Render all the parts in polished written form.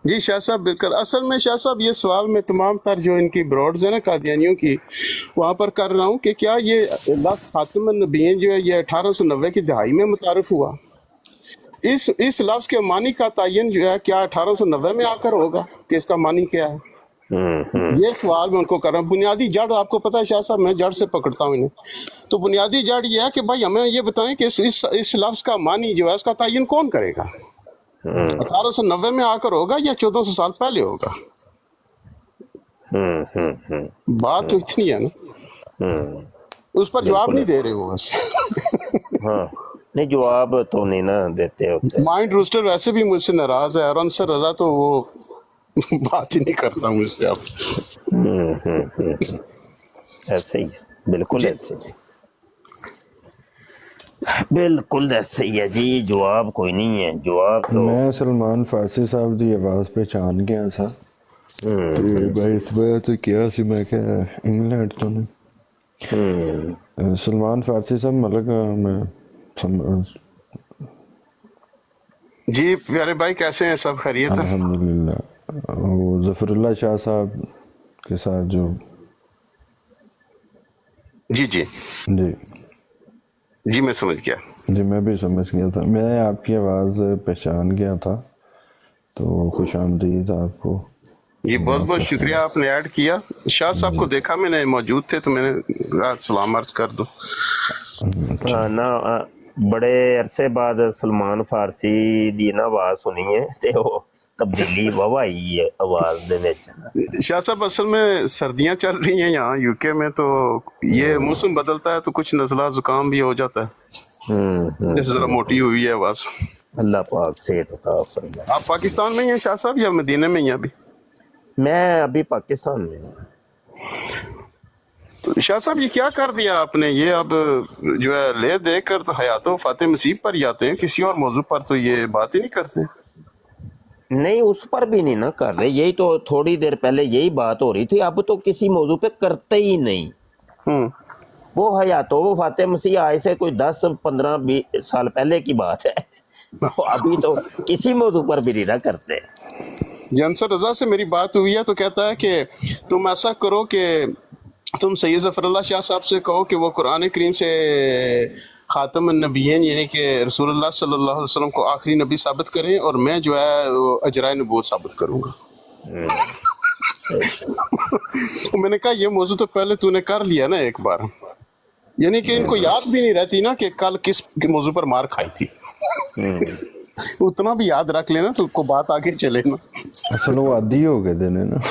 جی شاہ صاحب بالکل. اصل میں شاہ صاحب یہ سوال میں تمام تر جو ان کی براڈز ہیں نا قادیانیوں کی وہاں پر کر رہا ہوں کہ کیا یہ لفظ خاتم النبیین جو ہے یہ 1890 کی دہائی میں متعارف ہوا؟ اس لفظ کے معنی کا تعین جو ہے کیا 1890 میں آ کر ہوگا کہ اس کا معنی کیا ہے؟ یہ سوال میں ان کو کر رہا ہوں. بنیادی جڑ آپ کو پتہ ہے شاہ صاحب، میں جڑ سے پکڑتا ہوں انہیں. تو بنیادی جڑ یہ ہے کہ بھائی ہمیں یہ بتائیں کہ اس لفظ کا معنی جو ہے اس کا تعین کون کرے گا؟ 1890 میں آ کر ہوگا یا 1400 سال پہلے ہوگا؟ بات تو اتنی ہے نا، اس پر جواب نہیں دے رہے ہو بس. ہاں نہیں جواب تو نہیں نا دیتے ہوتے. مائنڈ روسٹر ویسے بھی مجھ سے ناراض ہے، اور انصر رضا تو وہ بات ہی نہیں کرتا مجھ سے. آپ ایسے ہی بالکل ایسے ہی بالکل ایسے ہی ہے جی. جواب کوئی نہیں ہے. جواب تو میں سلمان فارسی صاحب دی آواز پہچان گیا تھا. بھائی اس وجہ تو کیا سی میں کہ انگلینڈ تو نہیں. سلمان فارسی صاحب ملک میں جی پیارے بھائی کیسے ہیں؟ سب خیریت ہے؟ الحمدللہ. وہ ظفر اللہ شاہ صاحب کے ساتھ جو جی جی جی میں سمجھ گیا. جی میں بھی سمجھ گیا تھا. میں آپ کی آواز پہچان گیا تھا تو خوش آمدید آپ کو. جی بہت بہت شکریہ آپ نے ایڈ کیا. شاہ صاحب کو دیکھا میں نے موجود تھے تو میں نے سلام عرض کر دو. نا بڑے عرصے بعد سلمان فارسی دی نا آواز سنی ہے تے وہ تبدیلی واہ آئی ہے آواز دے وچ. شاہ صاحب اصل میں سردیاں چل رہی ہیں یہاں یو کے میں، تو یہ موسم بدلتا ہے تو کچھ نزلہ زکام بھی ہو جاتا ہے، جیسے ذرا موٹی ہوئی ہے آواز. اللہ پاک صحت عطا فرمائے. آپ پاکستان میں ہی ہیں شاہ صاحب یا مدینہ میں ہی ہیں ابھی؟ میں ابھی پاکستان میں ہوں. تو شاہ صاحب یہ کیا کر دیا آپ نے؟ یہ اب جو ہے لے دے کر تو حیات و فاتح مسیح پر ہی آتے ہیں، کسی اور موضوع پر تو یہ بات ہی نہیں کرتے. نہیں اس پر بھی نہیں نا کر رہے. یہی تو تھوڑی دیر پہلے یہی بات ہو رہی تھی. اب تو کسی موضوع پہ کرتے ہی نہیں. وہ حیات و فاتح مسیح آئے سے کوئی 10-15-20 سال پہلے کی بات ہے. ابھی تو کسی موضوع پر بھی نہیں نہ کرتے. جی انصر رضا سے میری بات ہوئی ہے تو کہتا ہے کہ تم ایسا کرو کہ تم سید ظفر اللہ شاہ صاحب سے کہو کہ وہ قرآن کریم سے خاتم النبیین یعنی کہ رسول اللہ صلی اللہ علیہ وسلم کو آخری نبی ثابت کریں، اور میں جو ہے اجرائے نبوت ثابت کروں گا. میں نے کہا یہ موضوع تو پہلے تو نے کر لیا نا ایک بار، یعنی کہ ان کو یاد بھی نہیں رہتی نا کہ کل کس موضوع پر مار کھائی تھی. اتنا بھی یاد رکھ لینا تو کو بات آگے چلے نا. اصل وہ عادی ہو گئے دینے نا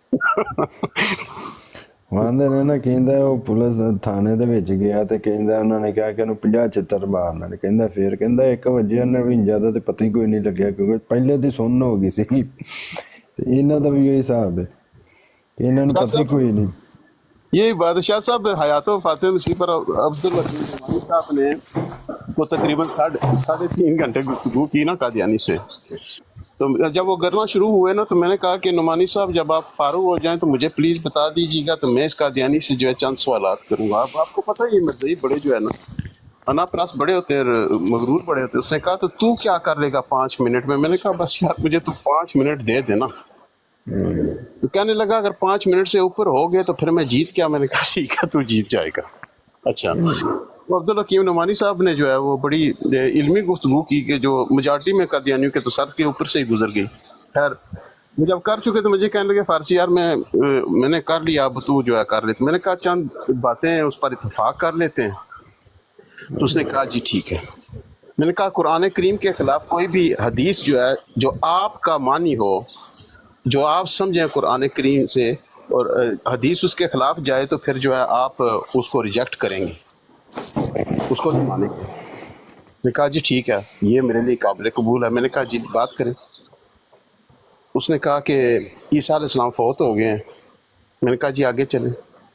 وہاں نے نا کہندا وہ پولیس تھانے دے وچ گیا تے کہندا انہوں نے کہا کہ انہوں 50 چتر مارنا نے. کہندا پھر کہندا 1 وجے انہیں بھی زیادہ تے پتہ ہی کوئی نہیں لگیا کیونکہ پہلے دی سن ہو گئی سی. انہاں دا بھی یہی حساب ہے کہ انہوں نے پتہ ہی کوئی نہیں. یہی بات شاہ صاحب حیات و فاتح مسیح پر عبدالوکیل نعمانی صاحب نے وہ تقریباً 3.5 گھنٹے گفتگو کی نا قادیانی سے. تو جب وہ گرما شروع ہوئے نا تو میں نے کہا کہ نعمانی صاحب جب آپ فارغ ہو جائیں تو مجھے پلیز بتا دیجیے گا، تو میں اس قادیانی سے جو ہے چند سوالات کروں گا. آپ کو پتہ ہے یہ مرزائی بڑے جو ہے نا انا پراس بڑے ہوتے ہیں، مغرور بڑے ہوتے ہیں. اس نے کہا تو کیا کر لے گا 5 منٹ میں؟ میں نے کہا بس یار مجھے تو 5 منٹ دے دینا. تو کہنے لگا اگر 5 منٹ سے اوپر ہو گئے تو پھر میں جیت گیا. میں نے کہا ٹھیک ہے تو جیت جائے گا. اچھا وہ عبدالحکیم نعمانی صاحب نے جو ہے وہ بڑی علمی گفتگو کی کہ جو میجارٹی میں قادیانیوں کے تو سر کے اوپر سے ہی گزر گئی. خیر وہ جب کر چکے تو مجھے کہنے لگے فارسی یار میں نے کر لیا، اب تو جو ہے کر لیتے. میں نے کہا چند باتیں ہیں اس پر اتفاق کر لیتے ہیں. تو اس نے کہا جی ٹھیک ہے. میں نے کہا قرآن کریم کے خلاف کوئی بھی حدیث جو ہے جو آپ کا معنی ہو، جو آپ سمجھیں قرآن کریم سے، اور حدیث اس کے خلاف جائے تو پھر جو ہے آپ اس کو ریجیکٹ کریں گے، اس کو نہیں مانیں گے. میں نے کہا جی ٹھیک ہے یہ میرے لیے قابل قبول ہے. میں نے کہا جی بات کریں. اس نے کہا کہ عیسیٰ علیہ السلام فوت ہو گئے ہیں. میں نے کہا جی آگے چلیں.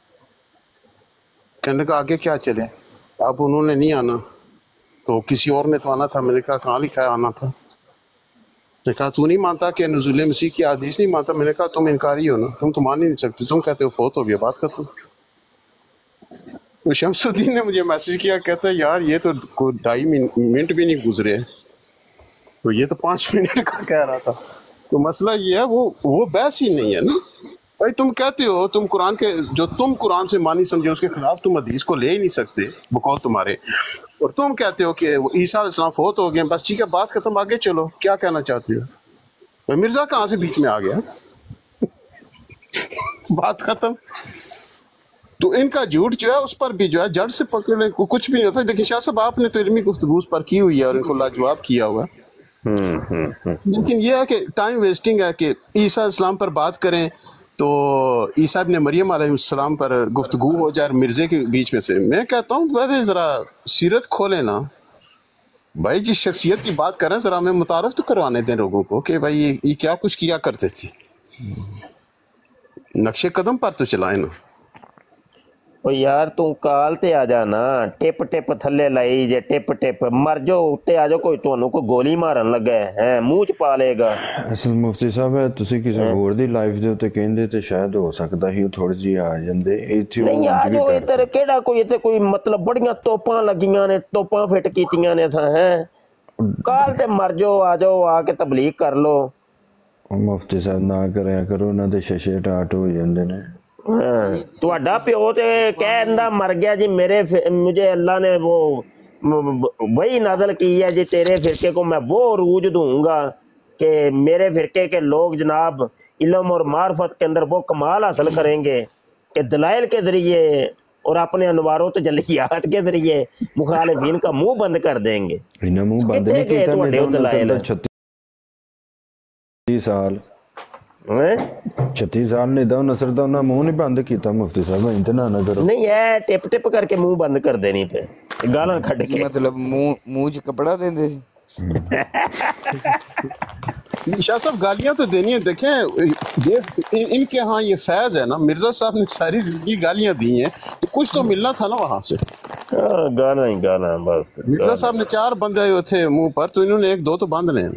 کہنے لگا آگے کیا چلیں؟ اب انہوں نے نہیں آنا تو کسی اور نے تو آنا تھا. میں نے کہا کہاں لکھا ہے آنا تھا؟ نے کہا تو نہیں مانتا کہ نزول مسیح کی حدیث نہیں مانتا؟ میں نے کہا تم انکاری ہو نا، تم تو مان ہی نہیں سکتے. تم کہتے ہو فوت ہو گیا، بات ختم. تو شمس الدین نے مجھے میسج کیا، کہتا ہے یار یہ تو 2.5 منٹ بھی نہیں گزرے، تو یہ تو 5 منٹ کا کہہ رہا تھا. تو مسئلہ یہ ہے وہ بحث ہی نہیں ہے نا بھائی. تم کہتے ہو تم قرآن کے جو تم قرآن سے مانی سمجھے اس کے خلاف تم حدیث کو لے ہی نہیں سکتے بقول تمہارے, اور تم کہتے ہو کہ عیسیٰ علیہ السلام فوت ہو گئے, بس ٹھیک ہے بات ختم, آگے چلو. کیا کہنا چاہتے ہو؟ مرزا کہاں سے بیچ میں آ گیا؟ بات ختم. تو ان کا جھوٹ جو ہے اس پر بھی جو ہے جڑ سے پکڑنے کو کچھ بھی نہیں ہوتا. لیکن شاہ صاحب آپ نے تو علمی گفتگو اس پر کی ہوئی ہے اور ان کو لاجواب کیا ہوا. لیکن یہ ہے کہ ٹائم ویسٹنگ ہے کہ عیسیٰ علیہ السلام پر بات کریں تو عیسیٰ ابن مریم علیہ السلام پر گفتگو ہو جائے مرزے کے بیچ میں سے. میں کہتا ہوں پہلے ذرا سیرت کھولیں نا بھائی, جس شخصیت کی بات کریں ذرا ہمیں متعارف تو کروانے دیں لوگوں کو کہ بھائی یہ کیا کچھ کیا کرتے تھے, نقشے قدم پر تو چلائیں نا. او یار تو کال تے آ جانا, ٹپ ٹپ تھلے لائی جے, ٹپ ٹپ مر جاؤ اتنے آ جاؤ, کوئی تمہیں کوئی گولی مارن لگا ہے منہ چ پا لے گا. اصل مفتی صاحب ہے ਤੁਸੀਂ ਕਿਸੇ ਹੋਰ ਦੀ ਲਾਈਫ ਦੇ ਉੱਤੇ ਕਹਿੰਦੇ ਤੇ ਸ਼ਾਇਦ ਹੋ ਸਕਦਾ ਸੀ ਉਹ ਥੋੜੀ ਜਿਹੀ ਆ ਜਾਂਦੇ ਇੱਥੇ ਉਹ ਨਹੀਂ ਆ ਜਾਓ ਇੱਧਰ, ਕਿਹੜਾ ਕੋਈ ਇੱਥੇ ਕੋਈ ਮਤਲਬ ਬੜੀਆਂ ਤੋਪਾਂ ਲੱਗੀਆਂ ਨੇ, ਤੋਪਾਂ ਫਿੱਟ ਕੀਤੀਆਂ ਨੇ ਥਾਂ ਹੈ. ਕਾਲ ਤੇ ਮਰ ਜਾਓ, ਆ ਜਾਓ, ਆ ਕੇ ਤਬਲੀਗ ਕਰ ਲਓ. ਮੁਫਤੀ ਸਾਹਿਬ ਨਾ ਕਰਿਆ ਕਰੋ, ਉਹਨਾਂ ਦੇ ਸ਼ਸ਼ੇ ਟਾਟ ਹੋ ਜਾਂਦੇ ਨੇ. ਤੁਹਾਡਾ ਪਿਓ ਤੇ ਕਹਿੰਦਾ ਮਰ ਗਿਆ ਜੀ, مجھے اللہ نے وہ وہی نازل کی ہے جی, تیرے فرقے کو میں وہ عروج دوں گا کہ میرے فرقے کے لوگ جناب علم اور معرفت کے اندر وہ کمال حاصل کریں گے کہ دلائل کے ذریعے اور اپنے انوار و تجلیات کے ذریعے مخالفین کا منہ بند کر دیں گے. منہ بند نہیں کیتا, 36 سال 36 سال نے دا نصر دا انہاں منہ نہیں بند کیتا. مفتی صاحب انتنا نہ کرو. نہیں ہے ٹپ ٹپ کر کے منہ بند کر دینی پہ, گالاں کھڈ کے. مطلب منہ چ کپڑا دیندے سی. شاہ صاحب گالیاں تو دینی ہیں. دیکھیں ان کے ہاں یہ فیض ہے نا, مرزا صاحب نے ساری زندگی گالیاں دی ہیں تو کچھ تو ملنا تھا نا وہاں سے. گانا ہی گانا بس. مرزا صاحب نے 4 بندے تھے منہ پر, تو انہوں نے 1 2 تو باندھ لے.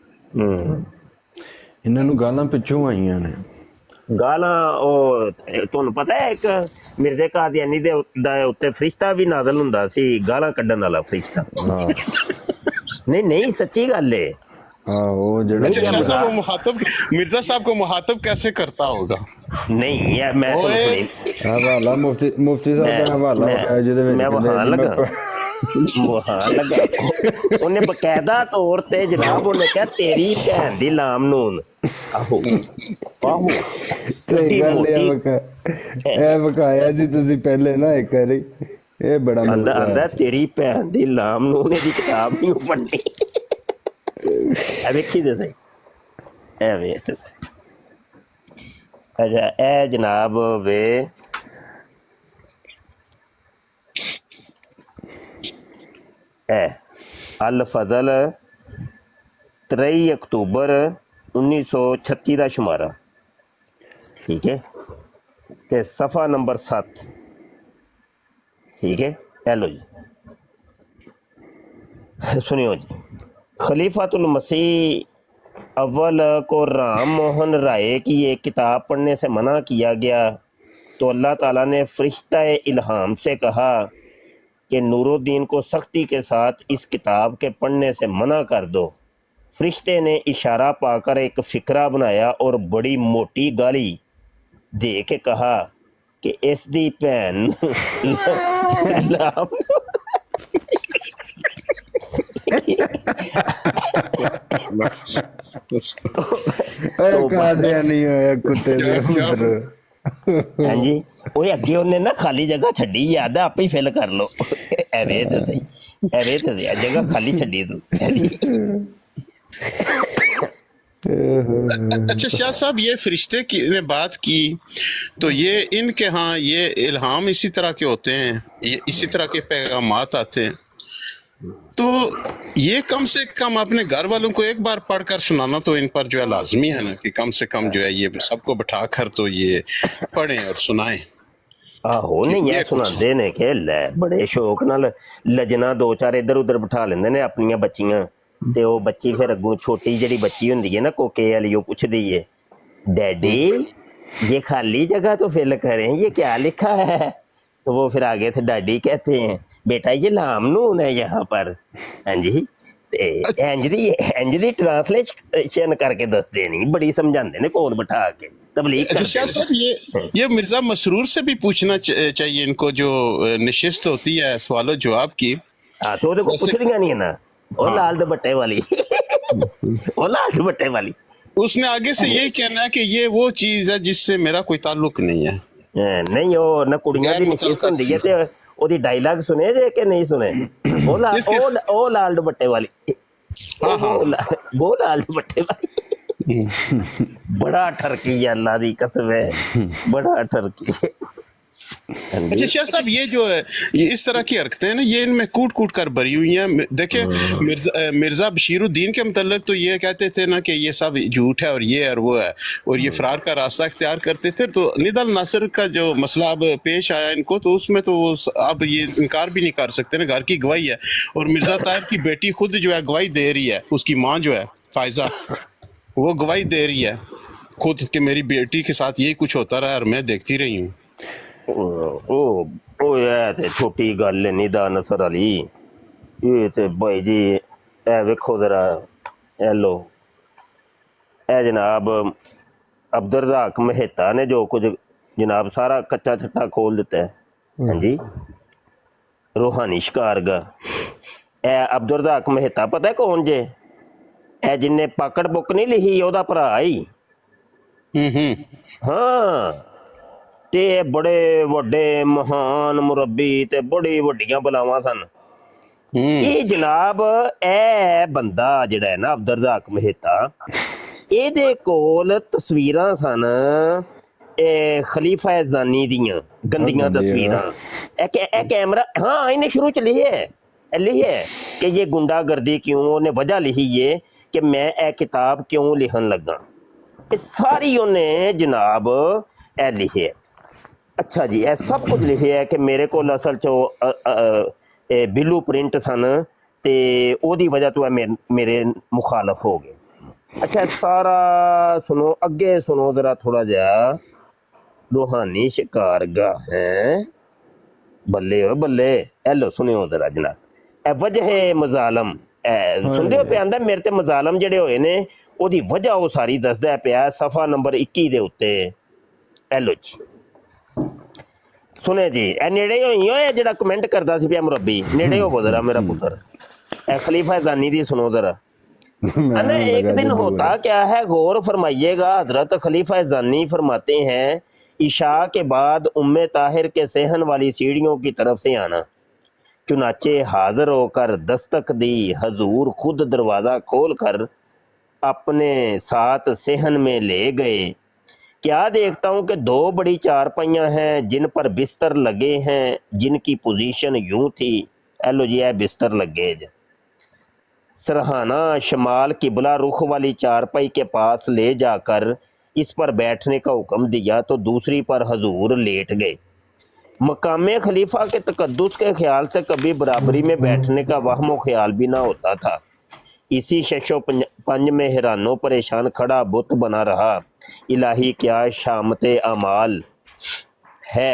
انہوں نے گالاں پچھوں آئیاں نے. گالاں تمہیں پتہ ہے ایک مرزے قادیانی دے اتنے فرشتہ بھی نازل ہوندا سی, گالاں کڈن والا فرشتہ. نہیں سچی گل ہے. مرزا صاحب کو مخاطب کیسے کرتا ہوگا؟ نہیں یار میں حوالہ مفتی صاحب کا حوالہ میں وہاں لگا انہیں باقاعدہ طور تے جناب انہیں کہا تیری بہن دی لام نون. بکایا جی تسی پہلے نا ایک باری یہ بڑا آندا تیری بہن دی لام نون دی کتاب نہیں پڑھنی. ویکھی دے سی ویخ اچھا اے جناب وے الفضل 23 اکتوبر 1936 کا شمارا, ٹھیک ہے, تے صفحہ نمبر 7, ٹھیک ہے. لو جی سنیو جی. خلیفۃ المسیح اول کو رام موہن رائے کی ایک کتاب پڑھنے سے منع کیا گیا تو اللہ تعالیٰ نے فرشتہ الہام سے کہا کہ نور الدین کو سختی کے ساتھ اس کتاب کے پڑھنے سے منع کر دو. فرشتے نے اشارہ پا کر ایک فقرہ بنایا اور بڑی موٹی گالی دے کے کہا کہ اس دی بہن ہاں جی وہ اگے انہیں نا خالی جگہ چھڈی, یاد ہے آپ ہی فل کر لو. جگہ خالی چھڈی تو. اچھا شاہ صاحب یہ فرشتے کی نے بات کی تو یہ ان کے ہاں یہ الہام اسی طرح کے ہوتے ہیں, اسی طرح کے پیغامات آتے ہیں, تو یہ کم سے کم اپنے گھر والوں کو ایک بار پڑھ کر سنانا تو ان پر جو ہے لازمی ہے نا, کہ کم سے کم جو ہے یہ سب کو بٹھا کر تو یہ پڑھیں اور سنائیں. نہیں یہ سناندے نے کہ لے بڑے شوق نال لجنا 2-4 ادھر ادھر بٹھا لیندے نے اپنیاں بچیاں, تے وہ بچی پھر اگوں چھوٹی جڑی بچی ہوندی ہے نا کوکے والی, وہ پوچھ دی ہے ڈیڈی یہ خالی جگہ تو فل کریں, یہ کیا لکھا ہے؟ تو وہ پھر آگے تھے ڈیڈی کہتے ہیں بیٹا یہ لام نون ہے یہاں پر. ہاں جی ਇੰਜ ਦੀ ट्रांसलेशन करके दसदे नहीं, बड़ी समझाते ने कोल बिठा के तबलीग अच्छा करते शाह ने। साहब, ये मिर्जा मसरूर से भी पूछना चाहिए इनको, जो नशिस्त होती है सवाल जवाब की। हाँ तो ਉਹਦੇ ਕੋਲ ਪੁੱਛਦੀਆਂ ਨਹੀਂ ਨਾ, ਉਹ ਲਾਲ ਦੁਪੱਟੇ ਵਾਲੀ ਉਹ ਲਾਲ ਦੁਪੱਟੇ ਵਾਲੀ। उसने आगे से यही कहना है कि ये वो चीज है जिससे मेरा कोई ताल्लुक नहीं है। ਨਹੀਂ ਉਹ ਨਾ ਕੁੜੀਆਂ ਦੀ ਨਸ਼ਿਸਤ ਹੁੰਦੀ ਹੈ ਤੇ ਉਹਦੀ ਡਾਇਲੌਗ ਸੁਣੇ ਜੇ ਕਿ ਨਹੀਂ ਸੁਣੇ? ਉਹ ਲਾਲ ਦੁਪੱਟੇ ਵਾਲੀ, ਉਹ ਲਾਲ ਦੁਪੱਟੇ ਵਾਲੀ। बड़ा ठरकी है, अल्लाह दी कसम है, बड़ा ठरकी है। अच्छा शाह साहब, ये जो है ये इस तरह की हरकतें हैं ना, ये इनमें कूट कूट कर भरी हुई हैं। देखिए मिर्जा बशीरुद्दीन के मुतल्लिक तो ये कहते थे ना कि ये सब झूठ है और ये और वो है, और ये फरार का रास्ता इख्तियार करते थे। तो निदल नासिर का जो मसला अब पेश आया इनको, तो उसमें तो अब ये इनकार भी नहीं कर सकते ना, घर की गवाही है। और मिर्जा ताहिर की बेटी खुद जो है गवाही दे रही है, उसकी माँ जो है फायजा, वो गवाही दे रही है खुद कि मेरी बेटी के साथ यही कुछ होता रहा और मैं देखती रही हूँ। ਇਹ ਤੇ ਛੋਟੀ ਗੱਲ ਨਹੀਂ ਦਾ ਨਸਰ ਅਲੀ, ਇਹ ਤੇ ਭਾਈ ਜੀ ਇਹ ਵੇਖੋ ਜ਼ਰਾ, ਇਹ ਲੋ, ਇਹ ਜਨਾਬ ਅਬਦੁਰ ਰਜ਼ਾਕ ਮਹਿਤਾ ਨੇ ਜੋ ਕੁਝ ਜਨਾਬ ਸਾਰਾ ਕੱਚਾ ਛੱਟਾ ਖੋਲ ਦਿੱਤਾ ਹੈ। ਹਾਂਜੀ, ਰੂਹਾਨੀ ਸ਼ਿਕਾਰਗਾ ਇਹ ਅਬਦੁਰ ਰਜ਼ਾਕ ਮਹਿਤਾ ਪਤਾ ਕੌਣ ਜੇ? ਇਹ ਜਿੰਨੇ ਪਾਕੜ ਬੁੱਕ ਨਹੀਂ ਲਿਖੀ ਉਹਦਾ ਭਰਾ ਹੀ। ਹਾਂ, ਤੇ ਬੜੇ ਵੱਡੇ ਮਹਾਨ ਮੁਰੱਬੀ ਤੇ ਬੜੀ ਵੱਡੀਆਂ ਬਲਾਵਾਂ ਸਨ। ਇਹ ਜਨਾਬ ਇਹ ਬੰਦਾ ਜਿਹੜਾ ਹੈ ਨਾ ਅਬਦੁਰ ਰਜ਼ਾਕ ਮਹਿਤਾ, ਇਹਦੇ ਕੋਲ ਤਸਵੀਰਾਂ ਸਨ ਇਹ ਖਲੀਫਾ ਜ਼ਾਨੀ ਦੀਆਂ ਗੰਦੀਆਂ ਤਸਵੀਰਾਂ। ਇਹ ਕੈਮਰਾ, ਹਾਂ ਇਹਨੇ ਸ਼ੁਰੂ ਚ ਲਿਖਿਆ ਕਿ ਇਹ ਗੁੰਡਾਗਰਦੀ ਕਿਉਂ, ਉਹਨੇ ਵਜ੍ਹਾ ਲਿਖੀ ਹੈ ਕਿ ਮੈਂ ਇਹ ਕਿਤਾਬ ਕਿਉਂ ਲਿਖਣ ਲੱਗਾ। ਇਹ ਸਾਰੀ ਉਹਨੇ ਜਨਾਬ ਇਹ ਲਿਖਿਆ। ਅੱਛਾ ਜੀ, ਇਹ ਸਭ ਕੁਝ ਲਿਖਿਆ ਹੈ ਕਿ ਮੇਰੇ ਕੋਲ ਅਸਲ 'ਚ ਬਿਲੂ ਪ੍ਰਿੰਟ ਸਨ ਤੇ ਉਹਦੀ ਵਜ੍ਹਾ ਤੋਂ ਇਹ ਮੇਰੇ ਮੁਖਾਲਫ ਹੋ ਗਏ। ਅੱਛਾ ਸਾਰਾ ਸੁਣੋ, ਅੱਗੇ ਸੁਣੋ ਜ਼ਰਾ ਥੋੜਾ ਜਿਹਾ। ਰੂਹਾਨੀ ਸ਼ਿਕਾਰਗਾ ਹੈ, ਬੱਲੇ ਓ ਬੱਲੇ। ਇਹ ਲੋ ਸੁਣਿਓ ਜ਼ਰਾ ਜਨਾਬ, ਇਹ ਵਜ੍ਹਾ ਮਜ਼ਾਲਮ ਸੁਣਦੇ ਪਿਆ ਆਂਦਾ ਮੇਰੇ ਤੇ ਮਜ਼ਾਲਮ ਜਿਹੜੇ ਹੋਏ ਨੇ ਉਹਦੀ ਵਜ੍ਹਾ ਉਹ ਸਾਰੀ ਦੱਸਦਾ ਪਿਆ ਸਫਾ ਨੰਬਰ 21 ਦੇ ਉੱਤੇ। ਇਹ ਲੋ ਜੀ ਸੁਣੇ ਜੀ, ਇਹ ਨੇੜੇ ਹੋਈ ਹੋਏ ਜਿਹੜਾ ਕਮੈਂਟ ਕਰਦਾ ਸੀ ਪਿਆ ਮੁਰੱਬੀ, ਨੇੜੇ ਹੋਵੋ ਜ਼ਰਾ ਮੇਰਾ ਪੁੱਤਰ। ਇਹ ਖਲੀਫਾ ਜ਼ਾਨੀ ਦੀ ਸੁਣੋ ਜ਼ਰਾ। एक दिन होता क्या है गौर फरमाइएगा, हजरत खलीफा ज़ानी फरमाते हैं इशा के बाद उम्मे ताहिर के सेहन वाली सीढ़ियों की तरफ से आना। चुनाचे हाजिर होकर दस्तक दी, हजूर खुद दरवाज़ा खोल कर अपने साथ सेहन में ले गए। क्या देखता हूँ कि दो बड़ी चारपाइयाँ हैं जिन पर बिस्तर लगे हैं, जिनकी पोजीशन यूं थी। एलो जी है बिस्तर लगे ज। सरहाना शमाल किबला रुख वाली चारपाई के पास ले जाकर इस पर बैठने का हुक्म दिया तो दूसरी पर हजूर लेट गए। मकामे खलीफा के तकद्दुस के ख्याल से कभी बराबरी में बैठने का वहमो ख्याल भी ना होता था। इसी शशो पंज में हैरानो परेशान खड़ा बुत बना रहा। इलाही क्या शामते अमाल है।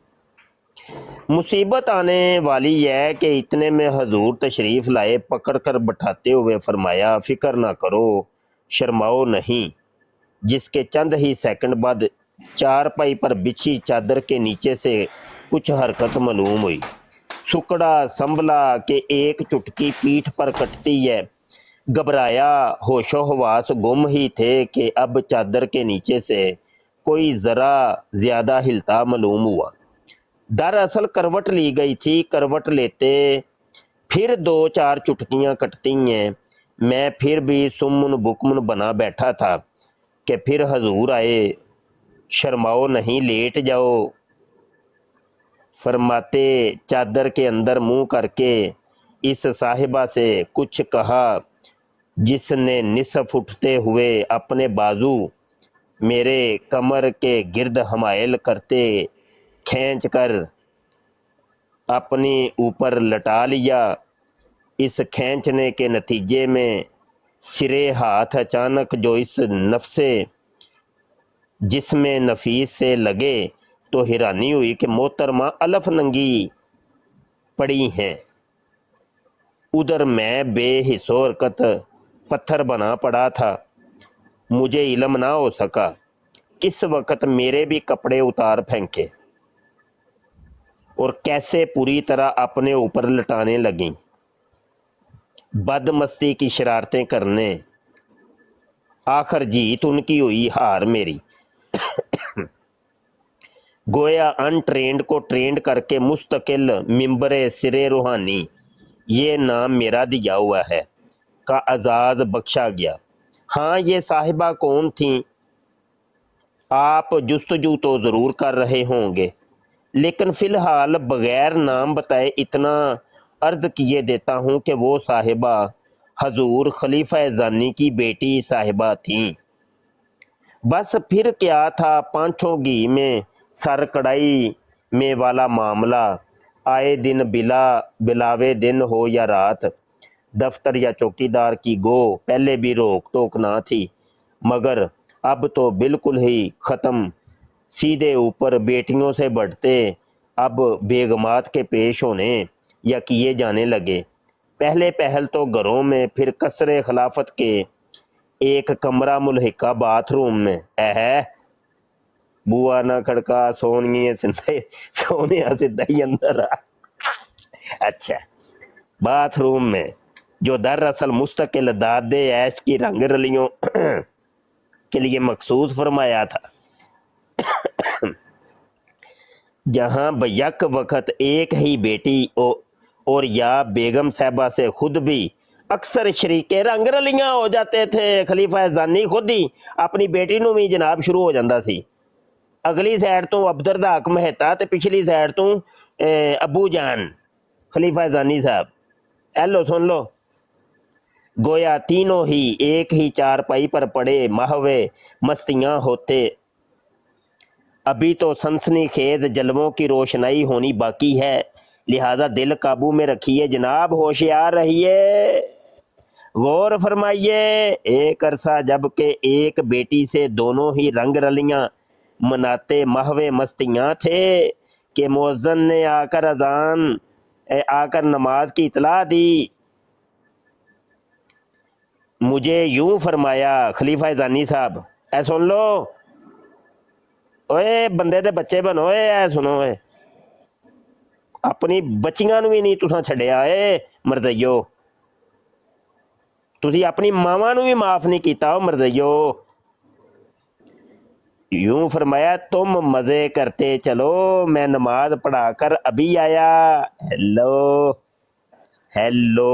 मुसीबत आने वाली है कि इतने में हजूर तशरीफ़ लाए, पकड़ कर बैठाते हुए फरमाया फ़िक्र ना करो, शर्माओ नहीं। जिसके चंद ही सेकंड बाद चारपाई पर बिछी चादर के नीचे से कुछ हरकत मालूम हुई। सुकड़ा संभला कि एक चुटकी पीठ पर कटती है। घबराया, होशो हवास गुम ही थे कि अब चादर के नीचे से कोई ज़रा ज़्यादा हिलता मालूम हुआ। दरअसल करवट ली गई थी। करवट लेते फिर दो चार चुटकियां कटती हैं। मैं फिर भी सुमन बुकमन बना बैठा था कि फिर हजूर आए। शर्माओ नहीं, लेट जाओ फरमाते चादर के अंदर मुंह करके इस साहिबा से कुछ कहा, जिसने निसफ उठते हुए अपने बाजू मेरे कमर के गिर्द हमायल करते खींच कर अपने ऊपर लटा लिया। इस खींचने के नतीजे में सिरे हाथ अचानक जो इस नफ्से जिसमें नफीस से लगे तो हैरानी हुई कि मोहतरमा अलफ नंगी पड़ी हैं। उधर मैं बेहिस्सो हरकत पत्थर बना पड़ा था। मुझे इल्म ना हो सका किस वक्त मेरे भी कपड़े उतार फेंके और कैसे पूरी तरह अपने ऊपर लटाने लगी, बदमस्ती की शरारतें करने। आखिर जीत उनकी हुई, हार मेरी। गोया अनट्रेंड को ट्रेंड करके मुस्तकिल मिंबरे सिरे रूहानी, ये नाम मेरा दिया हुआ है, का आजाद बख्शा गया। हाँ, ये साहिबा कौन थी आप जुस्तजू तो ज़रूर कर रहे होंगे, लेकिन फ़िलहाल बग़ैर नाम बताए इतना अर्ज़ किए देता हूँ कि वो साहिबा हजूर खलीफा ज़ानी की बेटी साहिबा थीं। बस फिर क्या था, पाँचों घी में सर कढ़ाई में वाला मामला। आए दिन बिलावे दिन हो या रात, दफ्तर या चौकीदार की गो पहले भी रोक टोक ना थी, मगर अब तो बिल्कुल ही ख़त्म। सीधे ऊपर बेटियों से बढ़ते अब बेगमात के पेश होने या किए जाने लगे। पहले पहल तो घरों में, फिर कसरे खिलाफत के एक कमरा मुल्हिका बाथरूम में। बुआ ना खड़का, सोनिए सोनिया सीधा ही अंदर आ। अच्छा, बाथरूम में जो दरअसल मुस्तकिल दादे ऐश की रंग रलियों के लिए मखसूस फरमाया था, जहां बैक वक्त एक ही बेटी और या बेगम साहबा से खुद भी अक्सर शरीके रंग रलियां हो जाते थे। खलीफा ज़ानी खुद ही अपनी बेटी नूं भी जनाब शुरू हो जाता सी। अगली साइड तो अब्दुर्रज़ाक मेहता ते पिछली साइड तो अबू जान खलीफा ज़ानी साहब। हेलो सुन लो, गोया तीनों ही एक ही चारपाई पर पड़े महवे मस्तियां होते। अभी तो सनसनी खेज जलवों की रोशनाई होनी बाकी है, लिहाजा दिल काबू में रखिए जनाब, होशियार रहिए, गौर फरमाइए। एक अरसा जब के एक बेटी से दोनों ही रंग रलियां मनाते महवे मस्तियां थे कि मुअज्जिन ने आकर नमाज की इतला दी। मुझे यूं फरमाया खलीफा ज़ानी साहब, ऐ सुन लो, ओए बंदे दे बच्चे बनो, ऐ सुनो, अपनी बच्चियां नूं भी नहीं तुसां छड्डिया, मरदइयो, तुसी अपनी मावां नूं भी माफ नहीं कीता, मरदइयो। यूं फरमाया, तुम मजे करते चलो, मैं नमाज पढ़ा कर अभी आया। Hello hello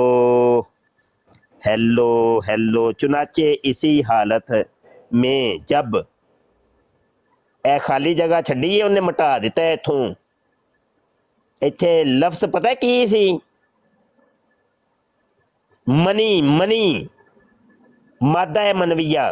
hello hello. चुनाचे इसी हालत में जब ए खाली जगह छड्डी है, उन्हें मटा दिता है इथों। इत्थे लफ्ज पता की सी? मनी, मनी, मादा है मनविया।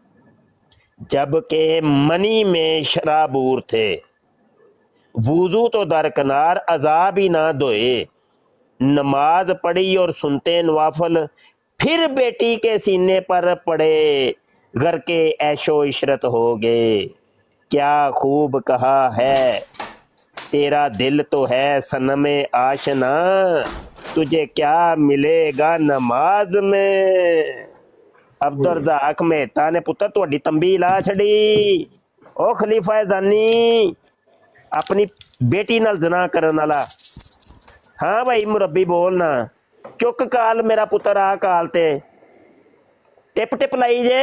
जबकि मनी में शराबूर थे, वुजू तो दरकनार, अजाब ही ना धोए, नमाज पढ़ी और सुनते नवाफल, फिर बेटी के सीने पर पड़े, घर के ऐशो इशरत हो गए। क्या खूब कहा है, तेरा दिल तो है सनमे आशना, तुझे क्या मिलेगा नमाज में। अब्दुर्रज़ाक मेहता ने पुत्र तुहाडी तंबी ला छड़ी। ओ खलीफा ज़ानी अपनी बेटी नाल ज़ना करन वाला। हाँ भाई मुरब्बी बोलना, चुक काल मेरा पुत्र, आ काल ते टिप टिप लाई जे।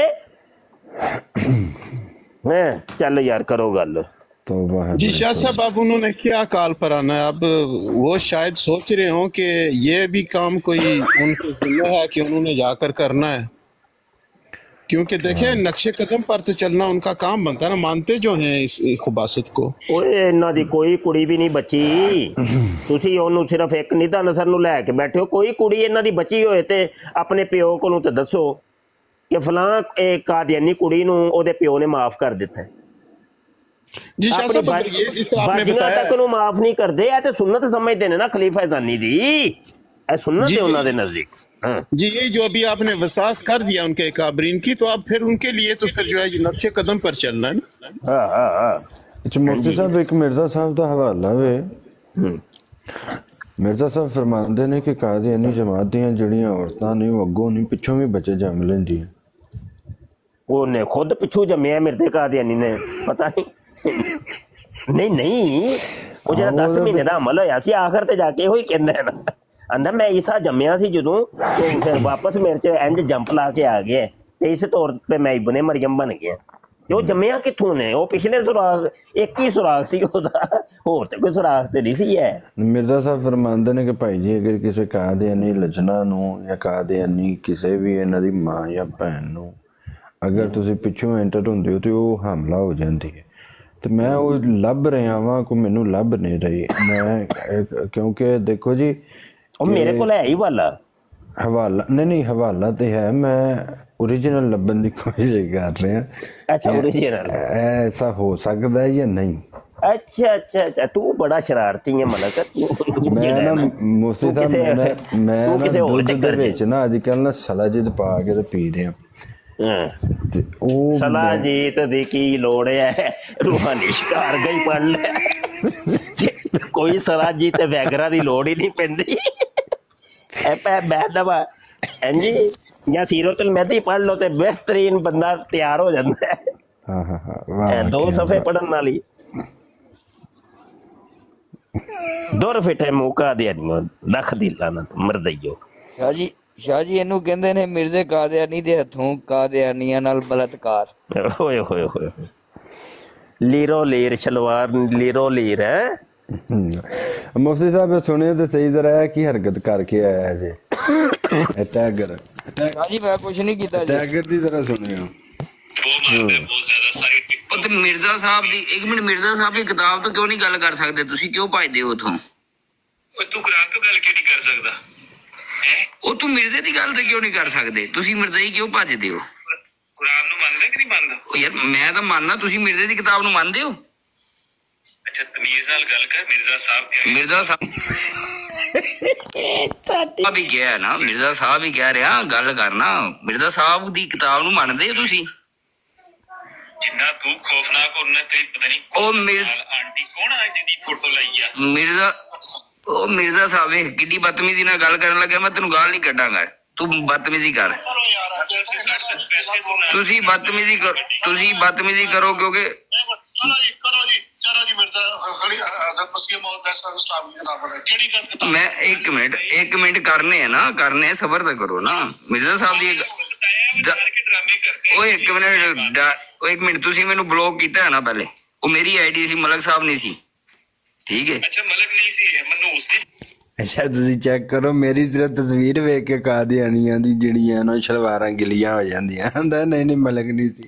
चल यार करो गल। जी शाह साहब, अब उन्होंने क्या काल पर आना है? अब वो शायद सोच रहे हो कि ये भी काम कोई उनको जिम्मा है कि उन्होंने जाकर करना है, क्योंकि देखें नक्शे कदम पर तो चलना उनका काम बनता है ना, मानते जो हैं इस खुबासत को। ओए इन्हां दी कोई कुड़ी भी नहीं बची, तुसी ओनू सिर्फ एक निदा नसर नू लै के बैठे हो। कोई कुड़ी इन्हां दी बची होए ते अपने प्यो कोलों ते दसो कि फलां कादियानी कुड़ी नू ओदे प्यो ने माफ कर दिता है। जी शाह साहब, अगर ये जिस तरह आपने बताया तक नू माफ नहीं करते, ऐ ते सुन्नत समझदे ने ना खलीफा ज़ानी दी, ऐ सुन्नत है उन्हां दे नजदीक। जी, ये जो अभी आपने वसात कर दिया उनके काबरीन की, तो अब फिर उनके लिए तो फिर जो है नक्शे कदम पर चलना है ना। अच्छा मुफ्ती साहब, एक मिर्जा साहब का हवाला वे ਮਿਰਜ਼ਾ ਸਾਹਿਬ ਫਰਮਾਉਂਦੇ ਨੇ ਕਿ ਕਾਦੀਆਨੀ ਜਮਾਤ ਦੀਆਂ ਜਿਹੜੀਆਂ ਔਰਤਾਂ ਨੇ ਉਹ ਅੱਗੋਂ ਨਹੀਂ ਪਿੱਛੋਂ ਵੀ ਬੱਚੇ ਜੰਮ ਲੈਂਦੀਆਂ। ਉਹਨੇ ਖੁਦ ਪਿੱਛੋਂ ਜੰਮਿਆ ਮਿਰਜ਼ੇ ਕਾਦੀਆਨੀ ਨੇ, ਪਤਾ ਨਹੀਂ। ਨਹੀਂ ਉਹ ਜਿਹੜਾ 10 ਮਹੀਨੇ ਦਾ ਅਮਲ ਹੋਇਆ ਸੀ ਆਖਰ ਤੇ ਜਾ ਕੇ ਇਹੋ ਹੀ ਕਹਿੰਦਾ ਹੈ ਨਾ, ਆਂਦਾ ਮੈਂ ਈਸਾ ਜੰਮਿਆ ਸੀ ਜਦੋਂ, ਤੇ ਫਿਰ ਵਾਪਸ ਮੇਰੇ ਚ ਇੰਜ ਜੰਪ ਲਾ ਕੇ ਆ ਗਿਆ ਤੇ ਇਸ ਤੌਰ ਤੇ ਮੈਂ ਇਬਨੇ ਮਰੀਮ ਬਣ ਗਿਆ। ਤੇ ਉਹ ਜੰਮਿਆ ਕਿੱਥੋਂ ਨੇ? ਉਹ ਪਿਛਲੇ ਸੁਰਾਖ ਇੱਕ ਹੀ ਸੁਰਾਖ ਸੀ ਉਹਦਾ, ਹੋਰ ਤੇ ਕੋਈ ਸੁਰਾਖ ਤੇ ਨਹੀਂ ਸੀ ਹੈ। ਮਿਰਜ਼ਾ ਸਾਹਿਬ ਫਰਮਾਉਂਦੇ ਨੇ ਕਿ ਭਾਈ ਜੀ ਅਗਰ ਕਿਸੇ ਕਾਦੀਆਨੀ ਲਜਨਾ ਨੂੰ ਜਾਂ ਕਾਦੀਆਨੀ ਕਿਸੇ ਵੀ ਇਹਨਾਂ ਦੀ ਮਾਂ ਜਾਂ ਭੈਣ ਨੂੰ ਅਗਰ ਤੁਸੀਂ ਪਿੱਛੋਂ ਐਂਟਰ ਹੁੰਦੇ ਹੋ ਤੇ ਉਹ ਹਮਲਾ ਹੋ ਜਾਂਦੀ ਹੈ। ਤੇ ਮੈਂ ਉਹ ਲੱਭ ਰਿਹਾ ਵਾਂ, ਕੋਈ ਮੈਨੂੰ ਲੱਭ ਨਹੀਂ ਰਹੀ ਮੈਂ, ਕਿਉਂਕਿ ਦੇਖੋ ਜੀ ਉਹ ਮੇਰੇ ਕੋਲ ਹੈ ਹੀ ਵਾਲਾ ਹਵਾਲਾ, ਨਹੀਂ ਹਵਾਲਾ ਤੇ ਹੈ, ਮੈਂ ਓਰੀਜਨਲ ਲੱਭਣ ਦੀ ਕੋਸ਼ਿਸ਼ ਕਰ ਰਿਹਾ। ਅੱਛਾ ਓਰੀਜਨਲ ਐਸਾ ਹੋ ਸਕਦਾ ਹੈ ਜਾਂ ਨਹੀਂ? ਅੱਛਾ ਤੂੰ ਬੜਾ ਸ਼ਰਾਰਤੀ ਹੈ ਮਲਕ। ਮੈਂ ਨਾ ਮੁਫਤੀ ਸਾਹਿਬ ਮੈਂ ਨਾ ਦੁੱਧ ਦੇ ਵਿੱਚ ਨਾ ਅੱਜ ਕੱਲ ਨਾ ਸਲਾਜਿਦ ਪਾ ਕੇ ਤੇ ਪੀ ਰਿਹਾ। ਤੇ ਉਹ ਸਲਾਜੀਤ ਦੀ ਕੀ ਲੋੜ ਹੈ, ਰੂਹਾਨੀ ਸ਼ਿਕਾਰ ਗਈ ਪੜ ਲੈ, ਕੋਈ ਸਲਾਜੀਤ ਵੈਗਰਾ ਦੀ ਲੋੜ ਹੀ ਨਹੀਂ ਪੈਂਦੀ। ਜੀ ਜਾਂ ਸੀਰਤੁਲ ਮਹਿਦੀ ਪੜ੍ਹ ਲਓ ਤੇ ਬਿਹਤਰੀਨ ਬੰਦਾ ਤਿਆਰ ਹੋ ਜਾਂਦਾ ਹੈ। ਹਾਂ 2 ਸਫ਼ੇ ਪੜ੍ਹਨ ਨਾਲ ਹੀ ਦੁਰ ਫਿੱਟੇ ਮੌਕਾ ਦੇ ਲੱਖ ਦੀ ਲਾਨਤ ਮਰਦਈਓ। ਸ਼ਾਹ ਜੀ ਇਹਨੂੰ ਕਹਿੰਦੇ ਨੇ ਮਿਰਜ਼ੇ ਕਾਦੀਆਨੀ ਦੇ ਹੱਥੋਂ ਕਾਦੀਆਨੀਆਂ ਨਾਲ ਬਲਾਤਕਾਰ। ਹੋਏ ਹੋਏ ਹੋਏ ਲੀਰੋ ਲੀਰ ਸ਼ਲਵਾਰ ਲੀਰੋ ਲੀਰ ਹੈ। ਮੁਫਤੀ ਸਾਹਿਬ ਸੁਣਿਆ ਤੇ ਸਹੀ ਤਰ੍ਹਾਂ ਹੈ ਕੀ ਹਰਕਤ ਕਰਕੇ ਆਇਆ ਜੇ ਟੈਗਰ? ਜੀ ਮੈਂ ਕੁਛ ਨਹੀਂ ਕੀਤਾ ਟੈਗਰ ਦੀ ਤਰ੍ਹਾਂ ਸੁਣਿਆ। ਤੇ ਮਿਰਜ਼ਾ ਸਾਹਿਬ ਦੀ ਇੱਕ ਮਿੰਟ, ਮਿਰਜ਼ਾ ਸਾਹਿਬ ਦੀ ਕਿਤਾਬ ਤੋਂ ਕਿਉਂ ਨਹੀਂ ਗੱਲ ਕਰ ਸਕਦੇ? ਤੁਸੀਂ ਕਿਉਂ ਭੱਜਦੇ ਹੋ ਉਥੋਂ? ਤੂੰ ਕੁਰਾਨ ਤੋਂ ਗੱਲ ਕਿਉਂ ਨਹੀਂ ਕਰ ਸਕਦਾ? ਉਹ ਤੂੰ ਮਿਰਜ਼ੇ ਦੀ ਗੱਲ ਤੇ ਕਿਉਂ ਨਹੀਂ ਕਰ ਸਕਦੇ? ਤੁਸੀਂ ਮਿਰਜ਼ਾਈ ਕਿਉਂ ਭੱਜਦੇ ਹੋ? ਕੁਰਾਨ ਨੂੰ ਮੰਨਦਾ ਕਿ ਨਹੀਂ ਮੰਨਦਾ? ਯਾਰ ਮੈਂ ਤਾਂ ਮੰਨਦਾ, ਤੁਸੀਂ ਮਿਰਜ਼ੇ ਦੀ ਕਿਤਾਬ ਨੂੰ ਮੰਨਦੇ ਹੋ? ਅੱਛਾ ਤਮੀਜ਼ ਨਾਲ ਗੱਲ ਕਰ। ਮਿਰਜ਼ਾ ਸਾਹਿਬ ਕਿਹਾ, ਮਿਰਜ਼ਾ ਸਾਹਿਬ ਵੀ ਕਿਹਾ ਨਾ, ਮਿਰਜ਼ਾ ਸਾਹਿਬ ਵੀ ਕਹਿ ਰਿਹਾ ਗੱਲ ਕਰਨਾ। ਮਿਰਜ਼ਾ ਸਾਹਿਬ ਦੀ ਕਿਤਾਬ ਨੂੰ ਮੰਨਦੇ ਹੋ ਤੁਸੀਂ? ਜਿੰਨਾ ਤੂੰ ਖੌਫਨਾਕ ਉਹਨਾਂ ਤੇਰੀ ਪਤਾ ਨਹੀਂ ਉਹ ਆਂਟੀ ਕੌਣ ਆ ਜਿਹਦੀ ਫੋਟੋ ਲਾਈ ਆ? ਮਿਰਜ਼ਾ ਸਾਹਿਬ ਵੇਖ ਕਿੰਨੀ ਬਦਤਮੀਜ਼ੀ ਨਾਲ ਗੱਲ ਕਰਨ ਲੱਗਿਆ। ਮੈਂ ਤੈਨੂੰ ਗਾਲ ਨਹੀਂ ਕੱਢਾਂਗਾ, ਤੂੰ ਬਦਤਮੀਜ਼ੀ ਕਰ। ਤੁਸੀਂ ਬਦਤਮੀਜ਼ੀ ਕਰੋ ਕਿਉਂਕਿ ਮੈਂ ਇੱਕ ਮਿੰਟ ਕਰਨੇ ਆ ਨਾ, ਕਰਨੇ ਸਬਰ ਤਾਂ ਕਰੋ ਨਾ। ਮਿਰਜ਼ਾ ਸਾਹਿਬ ਦੀ ਉਹ ਇੱਕ ਮਿੰਟ ਤੁਸੀਂ ਮੈਨੂੰ ਬਲੌਕ ਕੀਤਾ ਹੈ ਨਾ ਪਹਿਲੇ, ਉਹ ਮੇਰੀ ਆਈਡੀ ਸੀ, ਮਲਕ ਸਾਹਿਬ ਨਹੀਂ ਸੀ, ਠੀਕ ਹੈ? ਅੱਛਾ ਮਲਕ ਨਹੀਂ ਸੀ, ਮੈਨੂੰ ਉਸ ਦੀ ਅੱਛਾ ਤੁਸੀਂ ਚੈੱਕ ਕਰੋ ਮੇਰੀ ਸਿਰਫ ਤਸਵੀਰ ਵੇਖ ਕੇ ਕਾਦੀਆਨੀਆਂ ਦੀ ਜਿਹੜੀਆਂ ਨਾ ਸ਼ਲਵਾਰਾਂ ਗਿੱਲੀਆਂ ਹੋ ਜਾਂਦੀਆਂ। ਆਂਦਾ ਨਹੀਂ ਮਲਕ ਨਹੀਂ ਸੀ।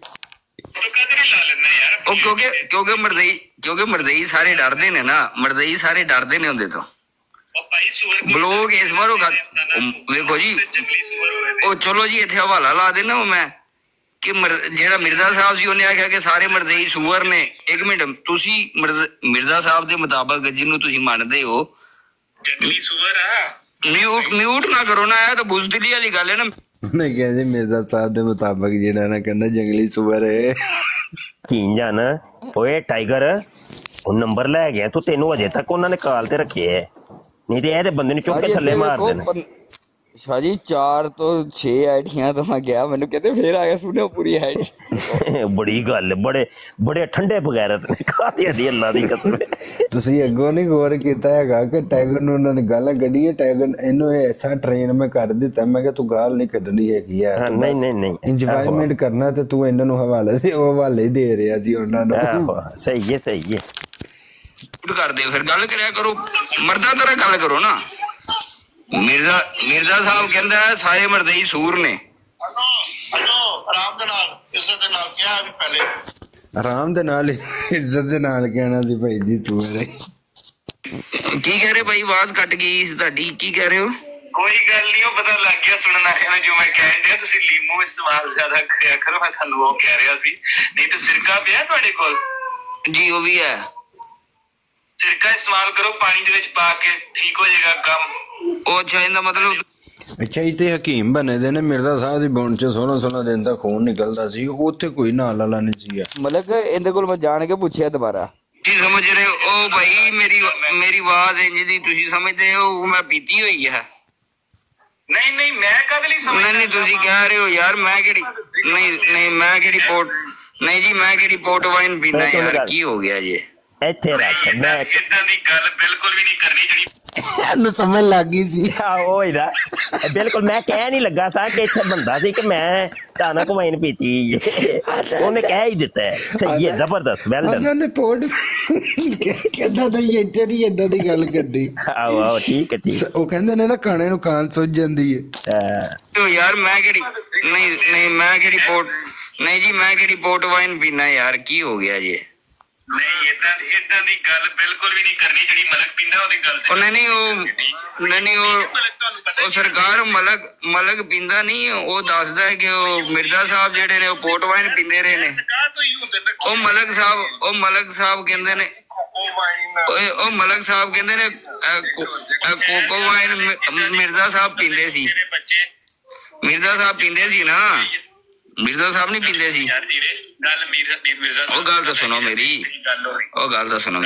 ਉਹ ਕਿਉਂਕਿ ਮਰਜ਼ਈ ਸਾਰੇ ਡਰਦੇ ਨੇ ਨਾ, ਮਰਜ਼ਈ ਸਾਰੇ ਡਰਦੇ ਨੇ ਉਹਦੇ ਤੋਂ। ਬਲੌਗ ਇਸ ਵਾਰ ਉਹ ਵੇਖੋ ਜੀ, ਉਹ ਚਲੋ ਜੀ ਇੱਥੇ ਹਵਾਲਾ ਲਾ ਦੇਣਾ ਮੈਂ ਕਿ ਜਿਹੜਾ ਮਿਰਜ਼ਾ ਸਾਹਿਬ ਸੀ ਉਹਨੇ ਆਖਿਆ ਕਿ ਸਾਰੇ ਮਰਜ਼ਈ ਸੂਅਰ ਨੇ। ਇੱਕ ਮਿੰਟ, ਤੁਸੀਂ ਮਿਰਜ਼ਾ ਸਾਹਿਬ ਦੇ ਮੁਤਾਬਕ ਜਿਹਨੂੰ ਤੁਸੀਂ ਮੰਨਦੇ ਹੋ ਜੰਗਲੀ ਸੂਅਰ ਆ, ਮਿਊਟ ਨਾ ਕਰੋ ਨਾ, ਇਹ ਤਾਂ ਬੁਜ਼ਦਿਲੀ ਵਾਲੀ ਗੱਲ ਹੈ ਨਾ। ਉਹਨੇ ਕਿਹਾ ਜੀ ਮਿਰਜ਼ਾ ਸਾਹਿਬ ਦੇ ਮੁਤਾਬਕ ਜਿਹੜਾ ਨਾ ਕਹਿੰਦਾ ਜੰਗਲੀ ਸੂਅਰ ਹੈ। ਕੀ ਜਾਨ ਓਏ ਟਾਈਗਰ, ਉਹ ਨੰਬਰ ਲੈ ਗਿਆ ਤੂੰ, ਤੈਨੂੰ ਅਜੇ ਤੱਕ ਉਹਨਾਂ ਨੇ ਕਾਲ ਤੇ ਰੱਖਿਆ, ਨਹੀਂ ਤੇ ਇਹ ਤੇ ਬੰਦੇ ਨੂੰ ਚੁੱਕ ਕੇ ਥੱਲੇ ਮਾਰ ਦੇਣ। ਸ਼ਾਹ ਜੀ 4 ਤੋਂ 6 ਆਈਡੀਆਂ ਤੋਂ ਮੈਂ ਗਿਆ, ਮੈਨੂੰ ਕਹਿੰਦੇ ਫੇਰ ਆ ਗਿਆ ਸੁਣਿਓ ਪੂਰੀ ਆਈਡੀ। ਬੜੀ ਗੱਲ, ਬੜੇ ਠੰਡੇ ਬਗੈਰਤ ਨੇ ਕਾਹਦੀ ਦੀ ਅੱਲਾ ਦੀ ਕਸਮ। ਤੁਸੀਂ ਅੱਗੋਂ ਨਹੀਂ ਗੌਰ ਕੀਤਾ ਹੈਗਾ ਕਿ ਟਾਈਗਰ ਨੂੰ ਉਹਨਾਂ ਨੇ ਗਾਲਾਂ ਕੱਢੀਆਂ? ਟਾਈਗਰ ਇਹਨੂੰ ਐਸਾ ਟ੍ਰੇਨ ਮੈਂ ਕਰ ਦਿੱਤਾ, ਮੈਂ ਕਿਹਾ ਤੂੰ ਗਾਲ ਨਹੀਂ ਕੱਢਣੀ ਹੈਗੀ ਯਾਰ, ਨਹੀਂ ਇੰਜੋਇਮੈਂਟ ਕਰਨਾ ਤੇ ਤੂੰ ਇਹਨਾਂ ਨੂੰ ਹਵਾਲੇ ਦੇ ਰਿਹਾ ਜੀ ਉਹਨਾਂ ਨੂੰ। ਸਹੀ ਹੈ ਕਰਦੇ ਫਿਰ ਗੱਲ ਕਰਿਆ ਕਰੋ, ਮਰਦਾਂ ਤਰ੍ਹਾਂ ਗੱਲ ਕਰੋ ਨਾ। ਮਿਰਜ਼ਾ ਸਾਹਿਬ ਕਹਿੰਦਾ ਸਾਰੇ ਮਰਜ਼ਈ ਸੂਰ ਨੇ। ਆਰਾਮ ਦੇ ਨਾਲ ਇੱਜ਼ਤ ਦੇ ਨਾਲ ਕਹਿਣਾ ਸੀ ਭਾਈ ਜੀ ਸੂਰ ਹੈ। ਕੀ ਕਹਿ ਰਹੇ ਭਾਈ? ਆਵਾਜ਼ ਕੱਟ ਗਈ ਤੁਹਾਡੀ, ਕੀ ਕਹਿ ਰਹੇ ਹੋ? ਕੋਈ ਗੱਲ ਨਹੀਂ, ਉਹ ਪਤਾ ਲੱਗ ਗਿਆ ਸੁਣਨ ਵਾਲਿਆਂ ਨੂੰ ਜੋ ਮੈਂ ਕਹਿਣ ਡਿਆ। ਤੁਸੀਂ ਲੀਮੋ ਇਸਤੇਮਾਲ ਜ਼ਿਆਦਾ ਕਰਿਆ ਕਰੋ, ਮੈਂ ਤੁਹਾਨੂੰ ਉਹ ਕਹਿ ਰਿਹਾ ਸੀ। ਨਹੀਂ ਤਾਂ ਸਿਰਕਾ ਪਿਆ ਤੁਹਾਡੇ ਕੋਲ? ਜੀ ਉਹ ਵੀ ਹੈ। ਸਿਰਕਾ ਇਸਤੇਮਾਲ ਕਰੋ, ਪਾਣੀ ਦੇ ਵਿੱਚ ਪਾ ਕੇ, ਠੀਕ ਹੋ ਜਾਏਗਾ ਕੰਮ। ਉਹ ਅੱਛਾ, ਇਹਦਾ ਮਤਲਬ ਅੱਛਾ ਇੱਥੇ ਹਕੀਮ ਬਣੇ ਦੇ ਨੇ। ਮਿਰਜ਼ਾ ਸਾਹਿਬ ਦੀ ਬੁਣ ਚ 16 ਦਿਨ ਦਾ ਖੂਨ ਨਿਕਲਦਾ ਸੀ, ਉੱਥੇ ਕੋਈ ਨਾਲ ਵਾਲਾ ਨਹੀਂ ਸੀ। ਮਤਲਬ ਇਹਦੇ ਕੋਲ ਮੈਂ ਜਾਣ ਕੇ ਪੁੱਛਿਆ ਦੁਬਾਰਾ, ਤੁਸੀਂ ਸਮਝ ਰਹੇ ਹੋ ਉਹ ਭਾਈ ਮੇਰੀ ਆਵਾਜ਼ ਇੰਜ ਦੀ ਤੁਸੀਂ ਸਮਝਦੇ ਹੋ ਮੈਂ ਪੀਤੀ ਹੋਈ ਹੈ। ਨਹੀਂ ਨਹੀਂ ਮੈਂ ਕਦ ਲਈ ਸਮਝ ਨਹੀਂ ਤੁਸੀਂ ਕਹਿ ਰਹੇ ਹੋ ਯਾਰ ਮੈਂ ਕਿਹੜੀ ਨਹੀਂ ਮੈਂ ਕਿਹੜੀ ਪੋਰਟ ਨਹੀਂ ਜੀ ਮੈਂ ਕਿਹੜੀ ਪੋਰਟ ਵਾਈਨ ਪੀਣਾ ਯਾਰ ਕੀ ਹੋ ਗਿਆ ਜੀ ਇੱਥੇ ਰੱਖ ਮੈਂ ਇਦਾਂ ਦੀ ਗੱਲ ਬਿਲਕੁਲ ਵੀ ਨਹੀਂ ਕਰਨੀ ਜਿਹੜੀ ਨੂੰ ਸਮਝ ਲੱਗ ਗਈ ਸੀ। ਉਹ ਇਹਦਾ ਬਿਲਕੁਲ ਮੈਂ ਕਹਿ ਨਹੀਂ ਲੱਗਾ ਸਾਂ ਕਿ ਇੱਥੇ ਬੰਦਾ ਸੀ ਕਿ ਮੈਂ ਟਾਨਕ ਵਾਈਨ ਪੀਤੀ ਉਹਨੇ ਕਹਿ ਹੀ ਦਿੱਤਾ ਸਹੀ ਹੈ ਜ਼ਬਰਦਸਤ ਵੈਲ ਡਨ ਉਹਨੇ ਪੋੜ ਕਹਿੰਦਾ ਤਾਂ ਇੱਥੇ ਨਹੀਂ ਏਦਾਂ ਦੀ ਗੱਲ ਕਰਦੀ। ਆਓ ਠੀਕ ਹੈ ਉਹ ਕਹਿੰਦੇ ਨੇ ਨਾ ਖਾਣੇ ਨੂੰ ਖਾਣ ਸੁੱਝ ਜਾਂਦੀ ਹੈ। ਯਾਰ ਮੈਂ ਕਿਹੜੀ ਨਹੀਂ ਮੈਂ ਕਿਹੜੀ ਪੋਰਟ ਨਹੀਂ ਜੀ ਮੈਂ ਕਿਹੜੀ ਪੋਰਟ ਵਾਈਨ ਪੀਣਾ ਯਾਰ ਕੀ ਹੋ ਗਿਆ ਜੀ। ਨਹੀਂ ਇਦਾਂ ਦੀ ਗੱਲ ਬਿਲਕੁਲ ਵੀ ਨਹੀਂ ਕਰਨੀ ਜਿਹੜੀ ਮਲਕ ਪੀਂਦਾ ਉਹਦੀ ਗੱਲ ਨਹੀਂ ਉਹ ਸਰਕਾਰ ਮਲਕ ਪੀਂਦਾ ਨਹੀਂ ਉਹ ਦੱਸਦਾ ਹੈ ਕਿ ਉਹ ਮਿਰਜ਼ਾ ਸਾਹਿਬ ਜਿਹੜੇ ਨੇ ਉਹ ਪੋਰਟ ਵਾਈਨ ਪੀਂਦੇ ਰਹੇ ਨੇ। ਉਹ ਮਲਕ ਸਾਹਿਬ ਕਹਿੰਦੇ ਨੇ ਕੋਕੋ ਵਾਈਨ ਮਿਰਜ਼ਾ ਸਾਹਿਬ ਪੀਂਦੇ ਸੀ ਨਾ ਮਿਰਜ਼ਾ ਸਾਹਿਬ ਨਹੀਂ ਪੀਂਦੇ ਸੀ। ਉਹ ਗੱਲ ਤਾਂ ਸੁਣੋ ਮੇਰੀ ਮਿਰਜ਼ਾ ਸਾਹਿਬ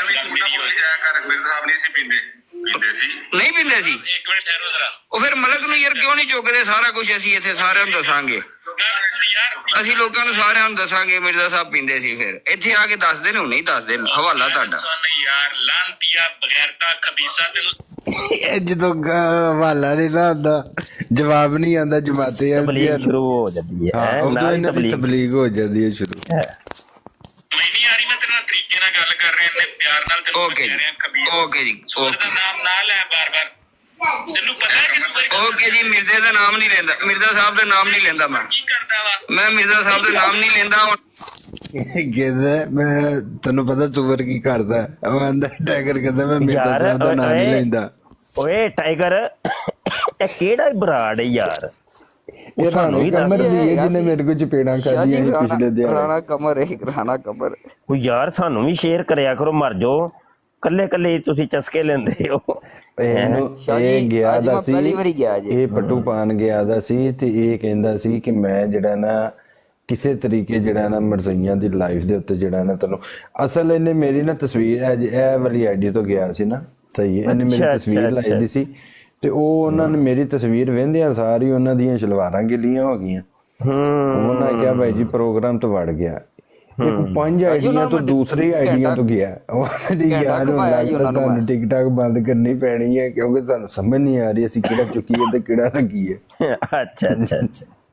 ਨਹੀਂ ਸੀ ਪੀਂਦੇ ਨਹੀਂ ਪੀਂਦੇ ਸੀ। ਇੱਕ ਮਿੰਟ ਠਹਿਰੋ ਜ਼ਰਾ ਉਹ ਫਿਰ ਮਲਕ ਨੂੰ ਯਾਰ ਕਿਉਂ ਨਹੀਂ ਚੁੱਕਦੇ ਸਾਰਾ ਕੁਝ ਅਸੀਂ ਇੱਥੇ ਸਾਰਿਆਂ ਨੂੰ ਦੱਸਾਂਗੇ ਅਸੀਂ ਲੋਕਾਂ ਨੂੰ ਸਾਰਿਆਂ ਨੂੰ ਦੱਸਾਂਗੇ ਮਿਰਜ਼ਾ ਸਾਹਿਬ ਪੀਂਦੇ ਸੀ ਫਿਰ ਇੱਥੇ ਆ ਕੇ ਦੱਸਦੇ ਨੇ ਉਹ ਨਹੀਂ ਦੱਸਦੇ ਹਵਾਲਾ ਤੁਹਾਡਾ ਯਾਰ ਲਾਂਤੀਆ ਬਗੈਰਤਾ ਖਬੀਸਾ ਤੈਨੂੰ ਜਦੋਂ ਹਵਾਲਾ ਨਹੀਂ ਨਾ ਆਉਂਦਾ ਜਵਾਬ ਨਹੀਂ ਆਉਂਦਾ ਜਮਾਤੇ ਸ਼ੁਰੂ ਹੋ ਜਾਂਦੀ ਹੈ ਉਦੋਂ ਇਹਨਾਂ ਦੀ ਤਬਲੀਗ ਹੋ ਜਾਂਦੀ ਹੈ ਸ਼ੁਰੂ। ਨਹੀਂ ਆ ਰਹੀ ਮੈਂ ਤੇਰੇ ਨਾਲ ਤਰੀਕੇ ਨਾਲ ਗੱਲ ਕਰ ਰਿਹਾ ਤੇ ਪਿਆਰ ਨਾਲ ਤੈਨੂੰ ਓਕੇ ਜੀ ਉਹਦਾ ਨਾਮ ਨਾ ਲੈ ਬਾਰ-ਬਾਰ ਤੈਨੂੰ ਪਤਾ ਹੈ ਕਿ ਓਕੇ ਜੀ ਮਿਰਜ਼ੇ ਦਾ ਨਾਮ ਨਹੀਂ ਲੈਂਦਾ ਮਿਰਜ਼ਾ ਸਾਹਿਬ ਦਾ ਨਾਮ ਨਹੀਂ ਲੈਂਦਾ ਕੀ ਕਰਦਾ ਵਾ ਮੈਂ ਮਿਰਜ਼ਾ ਸਾਹਿਬ ਦਾ ਨਾਮ ਨਹੀਂ ਲੈਂਦਾ ਕਹਿੰਦਾ ਮੈਂ ਤੈਨੂੰ ਪਤਾ ਸੁਵਰ ਕੀ ਕਰਦਾ ਉਹ ਆਂਦਾ ਟਾਈਗਰ ਕਹਿੰਦਾ ਮੈਂ ਮਿਰਜ਼ਾ ਸਾਹਿਬ ਦਾ ਨਾਮ ਨਹੀਂ ਲੈਂਦਾ। ਓਏ ਟਾਈਗਰ ਇਹ ਕਿਹੜਾ ਬਰਾੜ ਹੈ ਯਾਰ ਇਹ ਰਾਣਾ ਕਮਰ ਦੀ ਹੈ ਜਿਹਨੇ ਮੇਰੇ ਕੋਲ ਚਪੇੜਾਂ ਖਾਧੀਆਂ ਸੀ ਪਿਛਲੇ ਦਿਨ। ਰਾਣਾ ਕਮਰ ਉਹ ਯਾਰ ਸਾਨੂੰ ਵੀ ਸ਼ੇਅਰ ਕਰਿਆ ਕਰੋ ਮਰ ਜਾਓ ਕੱਲੇ ਤੁਸੀਂ ਚਸਕੇ ਲੈਂਦੇ ਹੋ। ਇਹ ਗਿਆ ਦਾ ਸੀ ਇਹ ਪੱਟੂ ਪਾਨ ਗਿਆ ਦਾ ਸੀ ਤੇ ਇਹ ਕਹਿੰਦਾ ਸੀ ਕਿ ਮੈਂ ਜਿਹੜਾ ਨਾ ਕਿਸੇ ਤਰੀਕੇ ਜਿਹੜਾ ਨਾ ਮਰਜ਼ਈਆਂ ਦੀ ਲਾਈਫ ਦੇ ਉੱਤੇ ਜਿਹੜਾ ਨਾ ਤੈਨੂੰ ਅਸਲ ਇਹਨੇ ਮੇਰੀ ਨਾ ਤਸਵੀਰ ਇਹ ਵਾਲੀ ਆਈਡੀ ਤੋਂ ਗਿਆ ਸੀ ਨਾ ਸਹੀ ਹੈ ਇਹਨੇ ਮੇਰੀ ਤਸਵੀਰ ਲਾਈ ਦੀ ਸੀ ਤੇ ਉਹ ਉਹਨਾਂ ਨੇ ਮੇਰੀ ਤਸਵੀਰ ਵੇਂਦਿਆਂ ਸਾਰੀ ਉਹਨਾਂ ਦੀਆਂ ਸਲਵਾਰਾਂ ਗਿੱਲੀਆਂ ਹੋ ਗਈਆਂ। ਉਹਨਾਂ ਕਿਹਾ ਭਾਈ ਜੀ ਪ੍ਰੋਗਰਾਮ ਤੋਂ ਵੜ ਗਿਆ ਇੱਕ 5 ਆਈਡੀਆਂ ਤੋਂ ਦੂਸਰੀ ਆਈਡੀਆਂ ਤੋਂ ਗਿਆ ਉਹਦੀ ਯਾਰ ਤੁਹਾਨੂੰ ਟਿਕਟਾਕ ਬੰਦ ਕਰਨੀ ਪੈਣੀ ਹੈ ਕਿਉਂਕਿ ਸਾਨੂੰ ਸਮਝ ਨਹੀਂ ਆ ਰਹੀ ਅਸੀਂ ਕਿਹੜਾ ਚੁੱਕੀਏ ਤੇ ਕਿਹੜਾ ਲੱਗੀਏ। अच्छा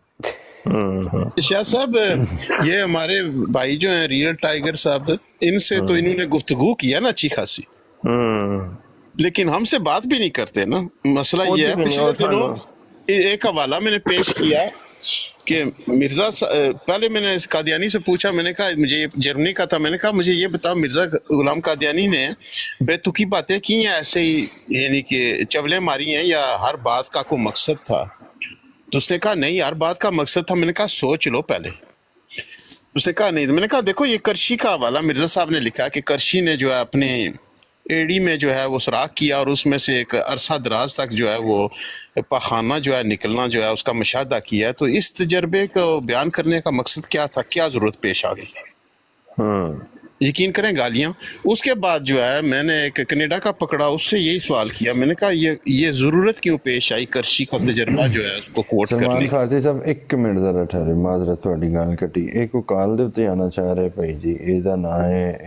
शाह साहब ये हमारे भाई जो हैं रियल टाइगर साहब इनसे तो इन्होंने गुफ्तगू किया ना अच्छी खासी लेकिन हमसे बात भी नहीं करते ना। मसला ये है पिछले दिनों एक हवाला मैंने पेश किया कि मिर्जा पहले मैंने इस कादियानी से पूछा मैंने कहा मुझे जर्मनी का था मैंने कहा मुझे ये बताओ मिर्जा गुलाम कादियानी ने बेतुकी बातें की हैं ऐसे ही यानी कि चवलें मारी हैं या हर बात का कोई मकसद था। तो उसने कहा नहीं यार बात का मकसद था। मैंने कहा सोच लो पहले। उसने कहा नहीं। मैंने कहा देखो ये करशी का हवाला मिर्जा साहब ने लिखा कि करशी ने जो है अपने एड़ी में जो है वो सुराख किया और उसमें से एक अरसा दराज तक जो है वो पखाना जो है निकलना जो है उसका मुशाहदा किया। तो इस तजर्बे को बयान करने का मकसद क्या था क्या जरूरत पेश आ गई थी। यकीन करें गालियां। उसके बाद जो है मैंने एक कनाडा का पकड़ा उससे यही सवाल किया मैंने कहा ये जरूरत क्यों पेश आई करशी का तजर्बा जो है उसको कोट करने। फारसी साहब एक मिनट जरा ठहरे माजरत ਤੁਹਾਡੀ ਗੱਲ ਕੱਟੀ ਇੱਕ ਕਾਲ ਦੇ ਉੱਤੇ ਆਣਾ ਚਾਹ ਰਹੇ ਭਾਈ ਜੀ ਇਹਦਾ ਨਾਮ ਹੈ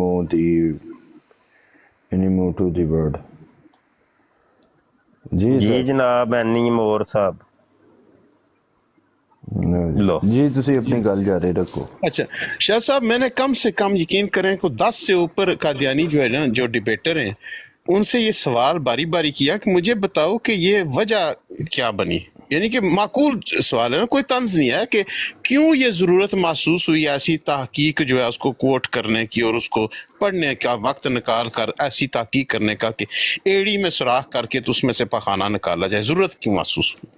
ਐਨੀਮੋ ਟੂ ਦੀ ਬਰਡ ਜੀ ਜਨਾਬ ਐਨੀਮੋਰ ਸਾਹਿਬ जी तुसी अपनी गल जारी रखो। अच्छा शाह साहब मैंने कम से कम यकीन करें को 10 से ऊपर कादियानी जो है ना जो डिबेटर हैं उनसे ये सवाल बारी बारी किया कि मुझे बताओ कि ये वजह क्या बनी यानी कि माकूल सवाल है ना कोई तंज नहीं है कि क्यों ये ज़रूरत महसूस हुई ऐसी तहकीक जो है उसको कोट करने की और उसको पढ़ने का वक्त निकाल कर ऐसी तहकीक करने का कि एड़ी में सुराख करके तो उसमें से पखाना निकाला जाए ज़रूरत क्यों महसूस हुई।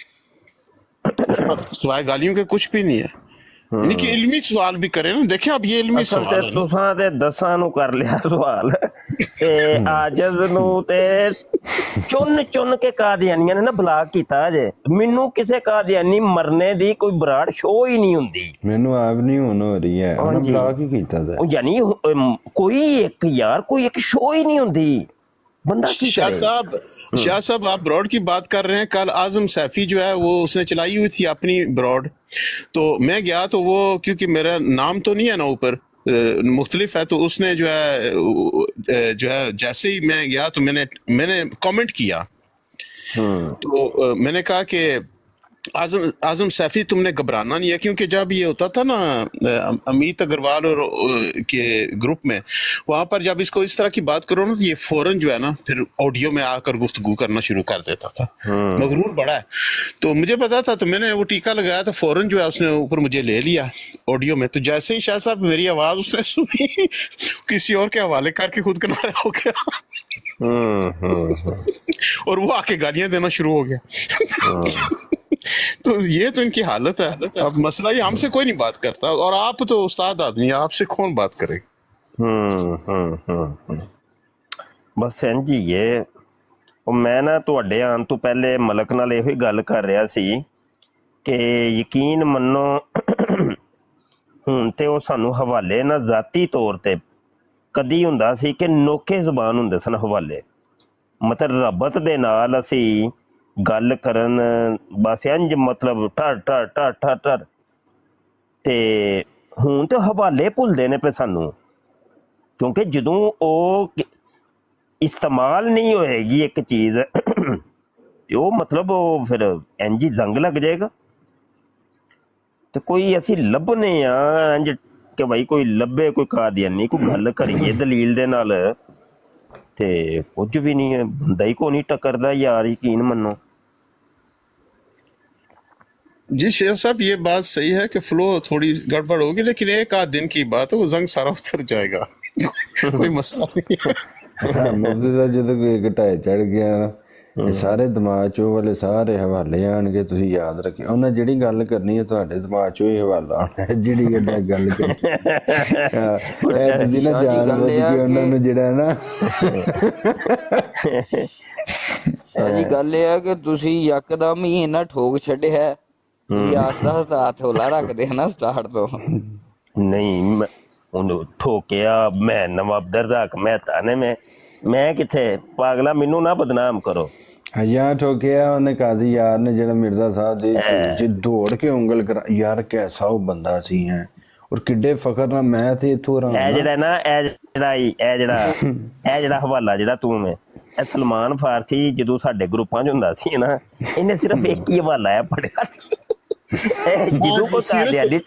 सवाल गालियों के कुछ भी नहीं है यानी कि इल्मी सवाल भी करें ना देखें अब ये इल्मी सवाल है तुसां ते दसां नूं कर लिया सवाल ਤੇ ਆਜਜ਼ ਨੂੰ ਤੇ ਚੁਣ ਕੇ ਕਾਦੀਆਨੀਆਂ ਨੇ ਨਾ ਬਲਾਕ ਕੀਤਾ ਜੇ। ਮੈਨੂੰ ਕਿਸੇ ਕਾਦੀਆਨੀ ਮਰਨੇ ਦੀ ਕੋਈ ਬਰਾੜ ਸ਼ੋ ਹੀ ਨਹੀਂ ਹੁੰਦੀ, ਮੈਨੂੰ ਆਪ ਨਹੀਂ ਹੁਣ ਹੋ ਰਹੀ ਹੈ, ਉਹਨੇ ਬਲਾਕ ਹੀ ਕੀਤਾ था। ਯਾਨੀ ਕੋਈ ਇੱਕ ਯਾਰ ਕੋਈ ਇੱਕ ਸ਼ੋ ही नहीं ਹੁੰਦੀ, बंदा की शाह साहब आप ब्रॉड की बात कर रहे हैं। कल आजम सैफी जो है वो उसने चलाई हुई थी अपनी ब्रॉड, तो मैं गया तो वो क्योंकि मेरा नाम तो नहीं है ना ऊपर मुख्तलिफ है, तो उसने जो है जैसे ही मैं गया तो मैंने कमेंट किया, तो मैंने कहा कि आजम सैफी तुमने घबराना नहीं है, क्योंकि जब ये होता था ना अमित अग्रवाल और के ग्रुप में, वहां पर जब इसको इस तरह की बात करो ना तो ये फौरन जो है ना फिर ऑडियो में आकर गुफ्तगू करना शुरू कर देता था। मगरूर बड़ा है, तो मुझे पता था, तो मैंने वो टीका लगाया तो फौरन जो है उसने ऊपर मुझे ले लिया ऑडियो में। तो जैसे ही शाह साहब मेरी आवाज उसने सुनी किसी और के हवाले करके खुद किनारा हो गया और वो आके गालियां देना शुरू हो गया। तो ये तो इनकी हालत है। अब मसला ये हमसे कोई नहीं बात करता, और आप तो उस्ताद आदमी है, आपसे कौन बात करे। बस इंज ही है। मैं ना तुहाडे आउण तो पहले मलक नाल इहो ही गल कर रहा सी कि यकीन मन्नो हुण ते वो सानू हवाले ना जाती तौर ते कदी हुंदा सी कि नोखे जुबान हुंदे सन हवाले, मतलब रबत दे नाल असी गल करन बस इंज मतलब टर टर टर टर टर, ते हुण ते हवाले भुलदे ने पे सानू, क्योंकि जदों ओ इस्तेमाल नहीं होएगी एक चीज ते ओ मतलब ओ फिर इंज ही जंग लग जाएगा। तो कोई असी लभने आ इंज कि भाई कोई लभे कोई कादियानी कोई गल करिए दलील दे नाल, ते कुछ भी नहीं है, बंदा ही को नहीं टकरदा यार, यकीन मनो। जी शेख साहब ये बात सही है कि फ्लो थोड़ी गड़बड़ होगी, लेकिन एक आध दिन की बात है, वो जंग सारा उतर जाएगा कोई मसला नहीं है। मुफ्ती साहब जो कोई घटाए चढ़ गया ना, ये सारे दिमाग चो वाले सारे हवाले आणगे, तुसीं याद रखियो उन्हें जिहड़ी गल करनी है तुहाडे दिमाग चो ही हवाला आना है, जिहड़ी गल करनी तुसीं ना जान बुझ के उन्हां नूं जिहड़ा ना जी गल ये है कि तुसीं यकदम ही इन्ना ठोक छड्डिया है, तुसीं आस्ता आस्ता हत्थ हौला रखदे है ना स्टार्ट तो नहीं ਉਹਨੂੰ ਠੋਕਿਆ ਮੈਂ ਨਵਾਬ ਦਰਦਾਕ ਮਹਿਤਾ ਨੇ ਮੈਂ ਕਿੱਥੇ ਪਾਗਲਾ, ਮੈਨੂੰ ਨਾ ਬਦਨਾਮ ਕਰੋ। ਯਾਰ ਠੋਕਿਆ ਉਹਨੇ ਕਾਜ਼ੀ ਯਾਰ ਨੇ ਜਿਹੜਾ ਮਿਰਜ਼ਾ ਸਾਹਿਬ ਦੇ ਚ ਦੌੜ ਕੇ ਉਂਗਲ ਕਰਾ, ਯਾਰ ਕੈਸਾ ਉਹ ਬੰਦਾ ਸੀ ਹੈ, ਔਰ ਕਿੱਡੇ ਫਖਰ ਨਾਲ ਮੈਂ ਤੇ ਇਥੋਂ ਰਾਂ ਇਹ ਜਿਹੜਾ ਨਾ ਇਹ ਜਿਹੜਾ ਹਵਾਲਾ ਜਿਹੜਾ ਤੂੰ ਮੈਂ ਇਹ ਸਲਮਾਨ ਫਾਰਸੀ ਜਦੋਂ ਸਾਡੇ ਗਰੁੱਪਾਂ 'ਚ ਹੁੰਦਾ ਸੀ ਨਾ, ਇਹਨੇ ਸਿਰਫ ਇੱਕ ਹੀ ਹਵਾਲਾ ਆ ਪੜਿਆ ਜਦੋਂ ਕੋਈ ਕਾਜ਼ੀ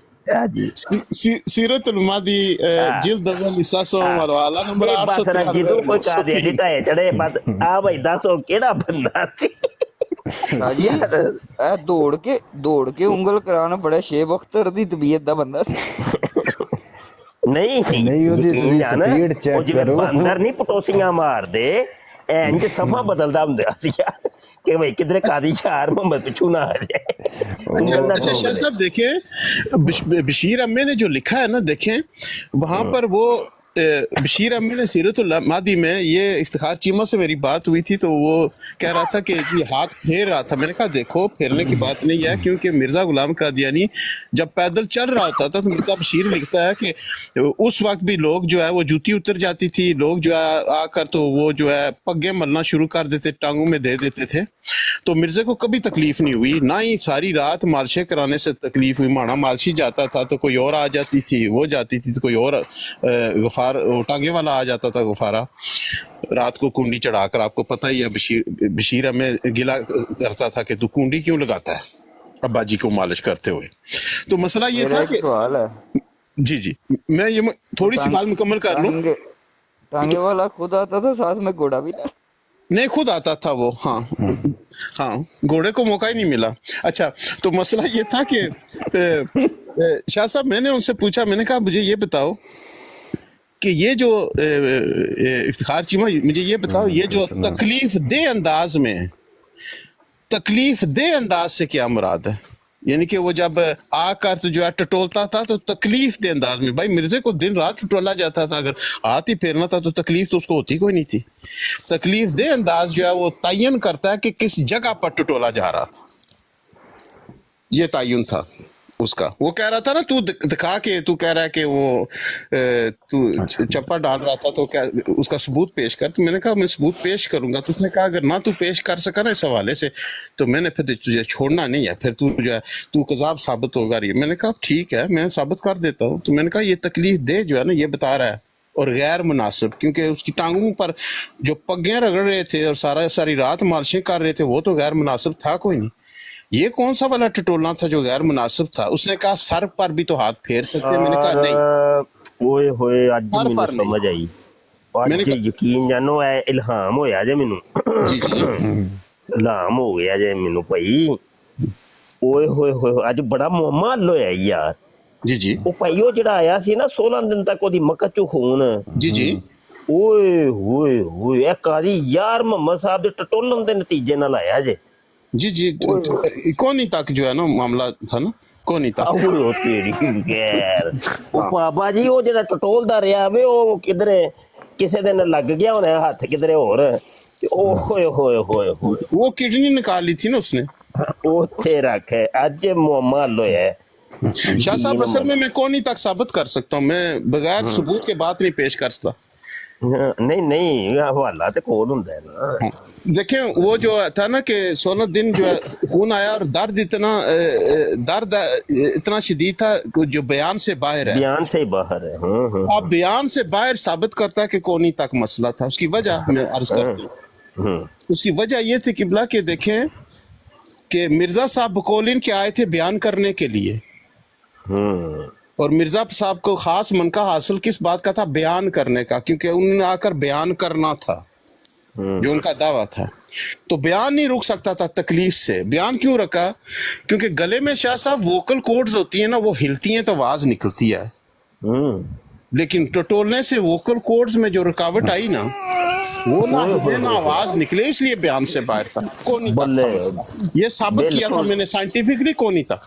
सीरत उलमा जिल्द अव्वल हिस्सा 100 वाला नंबर 813 ਜਦੋਂ ਕੋਈ ਕਾਜ਼ੀ ਢਾਏ ਚੜੇ ਬਸ ਆ ਭਾਈ ਦੱਸੋ ਕਿਹੜਾ ਬੰਦਾ ਸੀ। ਜੀ ਇਹ ਦੌੜ ਕੇ ਉਂਗਲ ਕਰਾਉਣਾ ਬੜਾ ਸ਼ੇਬ ਅਖਤਰ ਦੀ ਤਬੀਅਤ ਦਾ ਬੰਦਾ ਸੀ। ਨਹੀਂ ਉਹਦੀ ਸਪੀਡ ਚੈੱਕ ਕਰੋ, ਅੰਦਰ ਨਹੀਂ ਪਟੋਸੀਆਂ ਮਾਰਦੇ, ਇੰਜ ਸਮਾਂ ਬਦਲਦਾ ਹੁੰਦਾ ਸੀ ਯਾਰ कि भाई किधरे कादी शार मोहम्मद पिछू ना आ जाए। अच्छा शाह साहब देखें बशीर अम्मे ने जो लिखा है ना, देखें वहां पर वो बशीर अम्मे ने सीरतुल मादी में ये इफ्तिखार चीमा से मेरी बात हुई थी, तो वो कह रहा था कि ये हाथ फेर रहा था। मैंने कहा देखो फेरने की बात नहीं है, क्योंकि मिर्जा गुलाम कादियानी जब पैदल चल रहा होता था तो मिर्जा बशीर लिखता है कि उस वक्त भी लोग जो है वो जूती उतर जाती थी, लोग जो है आकर तो वो जो है पग्गे मलना शुरू कर देते, टांगों में दे देते थे। तो मिर्जे को कभी तकलीफ नहीं हुई, ना ही सारी रात मालशे कराने से तकलीफ हुई। माना मालशी जाता था तो कोई और आ जाती थी, वो जाती थी तो कोई और गफार टांगे वाला आ जाता था गुफारा, रात को कुंडी चढ़ाकर। आपको पता ही है बशीर हमें गिला करता था कि तू कुंडी क्यों लगाता है अब्बा जी को मालिश करते हुए। तो मसला ये था कि जी मैं ये थोड़ी सी बात मुकम्मल कर लूं। टांगे वाला खुद आता था, साथ में घोड़ा भी नहीं खुद आता था वो, हाँ घोड़े को मौका ही नहीं मिला। अच्छा तो मसला ये था कि शाह साहब मैंने उनसे पूछा, मैंने कहा मुझे ये बताओ कि ये जो इफ्तिखार चीमा मुझे ये बताओ, ये जो तकलीफ दे अंदाज से क्या मुराद है? यानी कि वो जब आकर तो जो है टटोलता था तो तकलीफ दे अंदाज में, भाई मिर्जे को दिन रात टटोला जाता था, अगर हाथ ही फेरना था तो तकलीफ तो उसको होती कोई नहीं थी। तकलीफ दे अंदाज जो है वो तयन करता है कि किस जगह पर टटोला जा रहा था, ये तयन था उसका। वो कह रहा था ना, तू दिखा के तू कह रहा है कि वो तू चप्पा डाल रहा था तो क्या उसका सबूत पेश कर। तो मैंने कहा मैं सबूत पेश करूंगा। तो उसने कहा अगर ना तू पेश कर सका ना इस हवाले से तो मैंने फिर तुझे छोड़ना नहीं है, फिर तू जो है तू कज़ाब साबित होगा रही। मैंने कहा ठीक है मैं साबित कर देता हूँ। तो मैंने कहा ये तकलीफ दे जो है ना ये बता रहा है और गैर मुनासिब, क्योंकि उसकी टांगों पर जो पग्गें रगड़ रहे थे और सारी रात मालिशें कर रहे थे वो तो गैर मुनासिब था कोई नहीं। ये कौन सा वाला टटोलना था जो गैर मुनासिब था? उसने कहा सर पर भी तो हाथ फेर सकते। मैंने कहा नहीं, ओए होए अज सर मैनू पर नहीं। समझ आई। मैंने अज यकीन जानो है, इल्हाम होया जे मैनू, जी जी इल्हाम हो गया जे मैनू भाई। ओए होए होए अज बड़ा मुअम्मा हल होया यार। जी जी ਉਹ ਭਾਈ ਉਹ ਜਿਹੜਾ ਆਇਆ ਸੀ ਨਾ 16 ਦਿਨ ਤੱਕ ਉਹਦੀ ਮੱਕਾ ਚੋਂ ਖੂਨ। जी जी ਓਏ ਹੋਏ ਹੋਏ ਇਹ ਕਾਦੀ ਯਾਰ ਮੁਹੰਮਦ ਸਾਹਿਬ ਦੇ ਟਟੋਲਣ ਦੇ ਨਤੀਜੇ ਨਾਲ ਆਇਆ ਜੇ। जी जी कोनी तक जो है ना मामला था ना, कोनी तक। ਆਹੋ ਤੇਰੀ ਗੈਰ ਉਹ ਬਾਬਾ ਜੀ ਉਹ ਜਿਹੜਾ ਟਟੋਲਦਾ ਰਿਹਾ ਵੇ ਉਹ ਕਿਧਰੇ ਕਿਸੇ ਦਿਨ ਲੱਗ ਗਿਆ ਹੋਣਾ ਹੱਥ ਕਿਧਰੇ ਹੋਰ। ਓਏ ਹੋਏ ਹੋਏ ਹੋਏ ਹੋਏ वो किडनी निकाल ली थी ना उसने। ਉੱਥੇ ਰੱਖ ਅੱਜ ਮੁਅੱਮਾ ਹੱਲ ਹੋਇਆ। शाह साहब असल में मैं कोनी तक साबित कर सकता हूँ, मैं बगैर सबूत के बात नहीं पेश कर सकता। नहीं नहीं हवाला तो कोल हुंदा है ना। देखें वो जो था ना कि 16 दिन जो है खून आया और दर्द इतना शदीद था जो बयान से बाहर है, बयान से ही बाहर है। अब बयान से बाहर साबित करता है कि कोनी तक मसला था। उसकी वजह मैं अर्ज करती हूँ, उसकी वजह ये थी किबला के देखें कि मिर्जा साहब बकौल के आए थे बयान करने के लिए, और मिर्जा साहब को खास मनका हासिल किस बात का था? बयान करने का, क्योंकि उन्होंने आकर बयान करना था जो उनका दावा था। तो बयान नहीं रुक सकता था तकलीफ से। बयान क्यों रखा? क्योंकि गले में शाह साहब वोकल कॉर्ड्स होती है ना, वो हिलती हैं तो आवाज निकलती है, लेकिन टटोलने से वोकल कॉर्ड्स में जो रुकावट आई ना वो ना हिले ना आवाज निकले, इसलिए बयान से बाहर था। कोनी तक ये साबित किया था मैंने साइंटिफिकली, कोनी तक।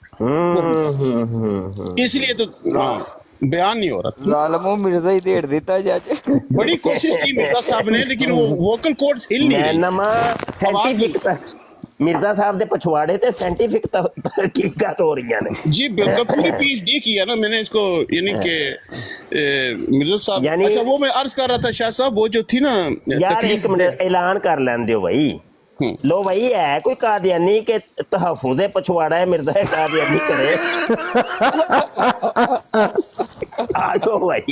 इसलिए तो बयान नहीं हो रहा था। ਜ਼ਾਲਮੋ ਮਿਰਜ਼ਾ ਹੀ ਢੇੜ ਦਿੱਤਾ ਜਾके। बड़ी कोशिश की मिर्जा साहब ने, लेकिन वो वोकल कॉर्ड्स हिल नहीं रही। नवा साइंटिफिक मिर्जा साहब दे पछवाड़े ते साइंटिफिक तहकीकात हो रही ने। जी बिल्कुल, पूरी पीएचडी की है ना मैंने इसको, यानी कि मिर्जा साहब। अच्छा वो मैं अर्ज कर रहा था शाह साहब, वो जो थी ना यार एक मिनट ऐलान कर लें दो भाई। लो भाई है कोई कादियानी के तहफुज़ पछवाड़ा है मिर्जा कादियानी करे। आ जाओ भाई।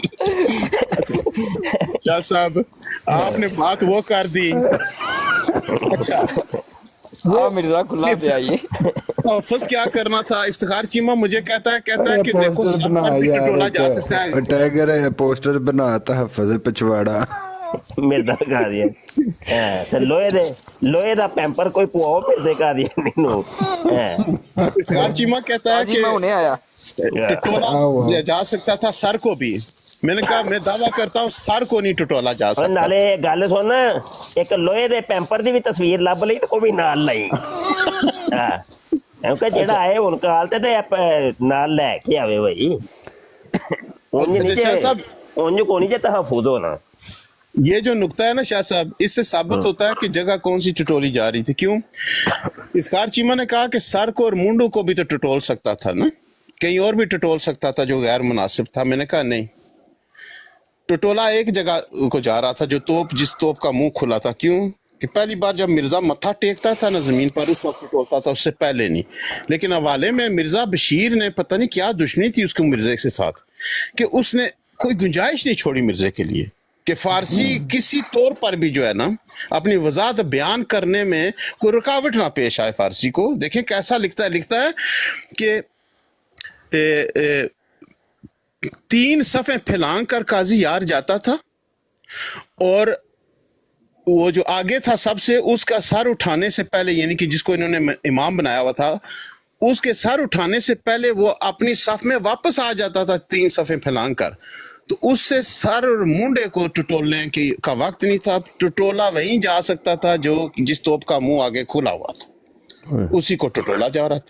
शाह साहब आपने बात वो कर दी। अच्छा वो मिर्जा खुला पे आइए। फर्स्ट क्या करना था? इफ्तिखार चीमा मुझे कहता है कि देखो सब पर भी टटोला जा सकता है। टैगर पोस्टर बनाता हफज़ पिछवाड़ा मिर्जा कादियानी ते लोहे दा पैंपर कोई पुआओ मिर्जे कादियानी नु। इफ्तिखार चीमा कहता है कि मैं उन्हें आया टटोला जा सकता था सर को भी। मैंने कहा मैं दावा करता हूँ सर को नहीं टटोला जा सकता। नाले गल सुन, एक लोहे दे पैंपर दी भी तस्वीर लभ लई ते कोई भी नाल लई। क्योंकि जेड़ा आए हुन काल ते नाल लेके आवे भाई। उंज को नहीं जे तहफुज़ होना। ये जो नुक्ता है ना शाह साहब, इससे साबित होता है कि जगह कौन सी टटोली जा रही थी। क्यों? इफ्तिखार चीमा ने कहा कि सर को और मुंडू को भी तो टटोल सकता था ना, कहीं और भी टटोल सकता था जो गैर मुनासिब था। मैंने कहा नहीं, टटोला एक जगह को जा रहा था जो जिस तोप का मुंह खुला था। क्यों? कि पहली बार जब मिर्जा मत्था टेकता था ना जमीन पर उस वक्त टटोलता था, उससे पहले नहीं। लेकिन हवाले में मिर्जा बशीर ने पता नहीं क्या दुश्मनी थी उसके मिर्जे के साथ कि उसने कोई गुंजाइश नहीं छोड़ी मिर्जे के लिए कि फारसी किसी तौर पर भी जो है ना अपनी वजाहत बयान करने में कोई रुकावट ना पेश आए फारसी को। देखें कैसा लिखता है कि 3 सफ़े फैलांग कर काजी यार जाता था और वो जो आगे था सबसे उसका सर उठाने से पहले, यानी कि जिसको इन्होंने इमाम बनाया हुआ था, उसके सर उठाने से पहले वो अपनी सफ में वापस आ जाता था 3 सफ़े फैलांग कर। तो उससे सर और मुंडे को टटोलने का वक्त नहीं था। टटोला वहीं जा सकता था जो जिस तोप का मुंह आगे खुला हुआ था, उसी को टटोला जा रहा था।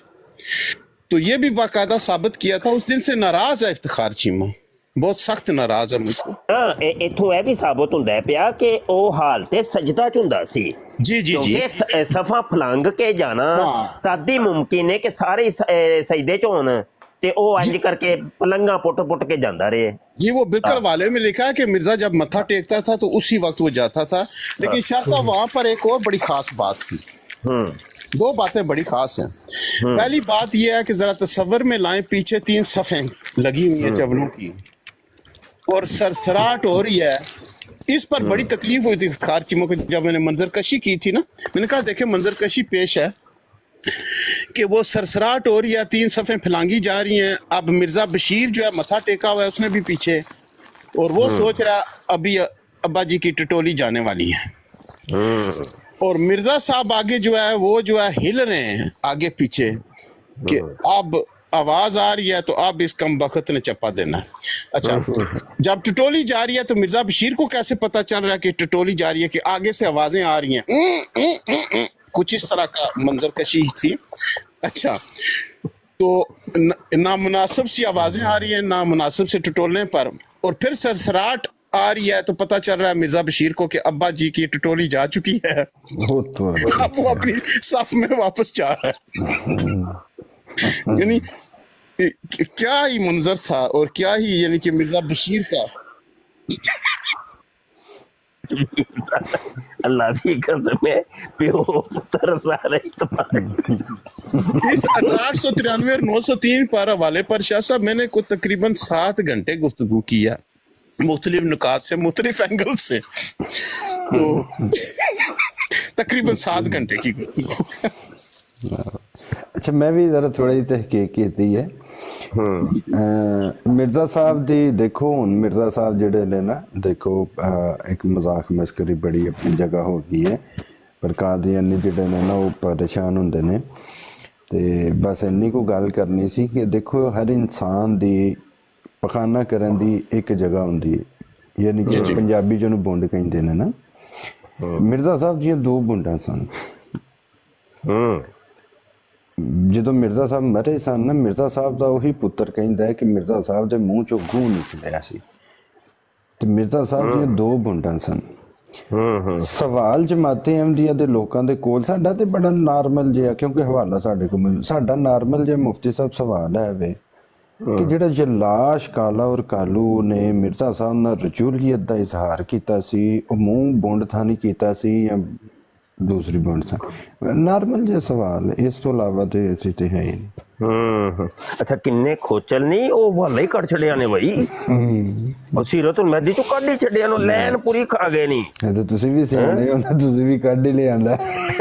تو یہ بھی باقاعدہ ثابت کیا تھا، اس دن سے ناراض ہے افتخار چیمہ، بہت سخت ناراض ہے مجھ سے۔ اتوں یہ بھی ثابت ہوندا پیا کہ او حالت سجدہ چ ہوندا سی، جی جی جی کیونکہ صفا پھلنگ کے جانا تد ہی ممکن ہے کہ سارے سجدے چ ہون تے او انج کر کے پلنگاں پٹ پٹ کے جاندا رہے۔ جی وہ بالکل والے میں لکھا ہے کہ مرزا جب متھا ٹیکتا تھا تو اسی وقت وہ جاتا تھا، لیکن شاہ صاحب وہاں پر ایک اور بڑی خاص بات تھی، دو باتیں بڑی خاص ہیں۔ پہلی بات یہ ہے کہ ذرا تصور میں لائیں، پیچھے 3 صفیں لگی ہوئی ہیں چبلوں کی اور سرسراہٹ ہو رہی ہے، اس پر بڑی تکلیف ہوئی تھی افتخار چیمہ کو جب میں نے منظر کشی کی تھی نا، میں نے کہا دیکھیں منظر کشی پیش ہے کہ وہ سرسراہٹ ہو رہی ہے، 3 صفیں پھلانگی جا رہی ہیں، اب مرزا بشیر جو ہے متھا ٹیکا ہوا ہے اس نے بھی پیچھے، اور وہ سوچ رہا ابھی ابا جی کی ٹٹولی جانے والی ہے، اور مرزا صاحب آگے جو ہے وہ جو ہے ہل رہے ہیں آگے پیچھے کہ اب آواز آ رہی ہے تو اب اس کم بخت نے چپا دینا ہے۔ اچھا جب ٹٹولی جا رہی ہے تو مرزا بشیر کو کیسے پتا چل رہا ہے کہ ٹٹولی جا رہی ہے، کہ آگے سے آوازیں آ رہی ہیں، کچھ اس طرح کا منظر کشی تھی۔ اچھا تو نامناسب سی آوازیں آ رہی ہیں نامناسب سے ٹٹولنے پر، اور پھر سرسراہٹ آ رہی ہے تو پتہ چل رہا ہے مرزا بشیر کو کہ ابا جی کی ٹٹولی جا چکی ہے، اب وہ اپنی صف میں واپس جا رہا ہے۔ یعنی کیا ہی منظر تھا، اور کیا ہی یعنی کہ مرزا بشیر کا اللہ کی قسم ہے پیو پتر سارے اس 893 اور 903 پر حوالے پر شاہ صاحب میں نے کوئی تقریباً 7 گھنٹے گفتگو کیا، مختلف نکات سے، مختلف اینگل سے، تو تقریباً 7 گھنٹے کی گفتگو۔ اچھا میں بھی ذرا تھوڑی تحقیق کی ہے مرزا صاحب دی، دیکھو ہن مرزا صاحب جڑے نے نا، دیکھو ایک مذاق مسکری بڑی اپنی جگہ ہو گئی ہے، پر قادیانی جڑے نے نا وہ پریشان ہوندے نے، تے بس اینی کو گل کرنی سی کہ دیکھو ہر انسان دی پخانہ کرن دی ایک جگہ ہوندی ہے، یعنی کہ پنجابی جنوں بونڈ کہندے نے نا، مرزا صاحب جی 2 بونڈاں سن، جدو مرزا صاحب مرے سن نا، مرزا صاحب دا وہی پتر کہندا ہے کہ مرزا صاحب دے منہ چوں گوں نکلیا سی، تے مرزا صاحب دی 2 بونڈاں سن۔ سوال جماعت احمدیہ دے لوکاں دے کول ساڈا تے بڑا نارمل جہا، کیونکہ حوالہ ساڈے کول ساڈا نارمل جہا مفتی صاحب سوال ہے وے کہ جڑا جلاش کالا اور کالو نے مرزا صاحب نال رجولیت دا اظہار کیتا سی، او منہ بونڈ تھانی کیتا سی یا دوسری بونڈ تھا، نارمل جہا سوال ہے، اس تو علاوہ تے ایسی تے ہے ہی نہیں۔ اچھا کنے کھوچل نہیں او والا ہی کر چھڑیا نے بھائی، اور سیرت المہدی چوں کڈ ہی چھڑیا نو، لین پوری کھا گئے نہیں۔ تے تسی بھی سیانے ہو نا، تسی بھی کڈ ہی لے آندا،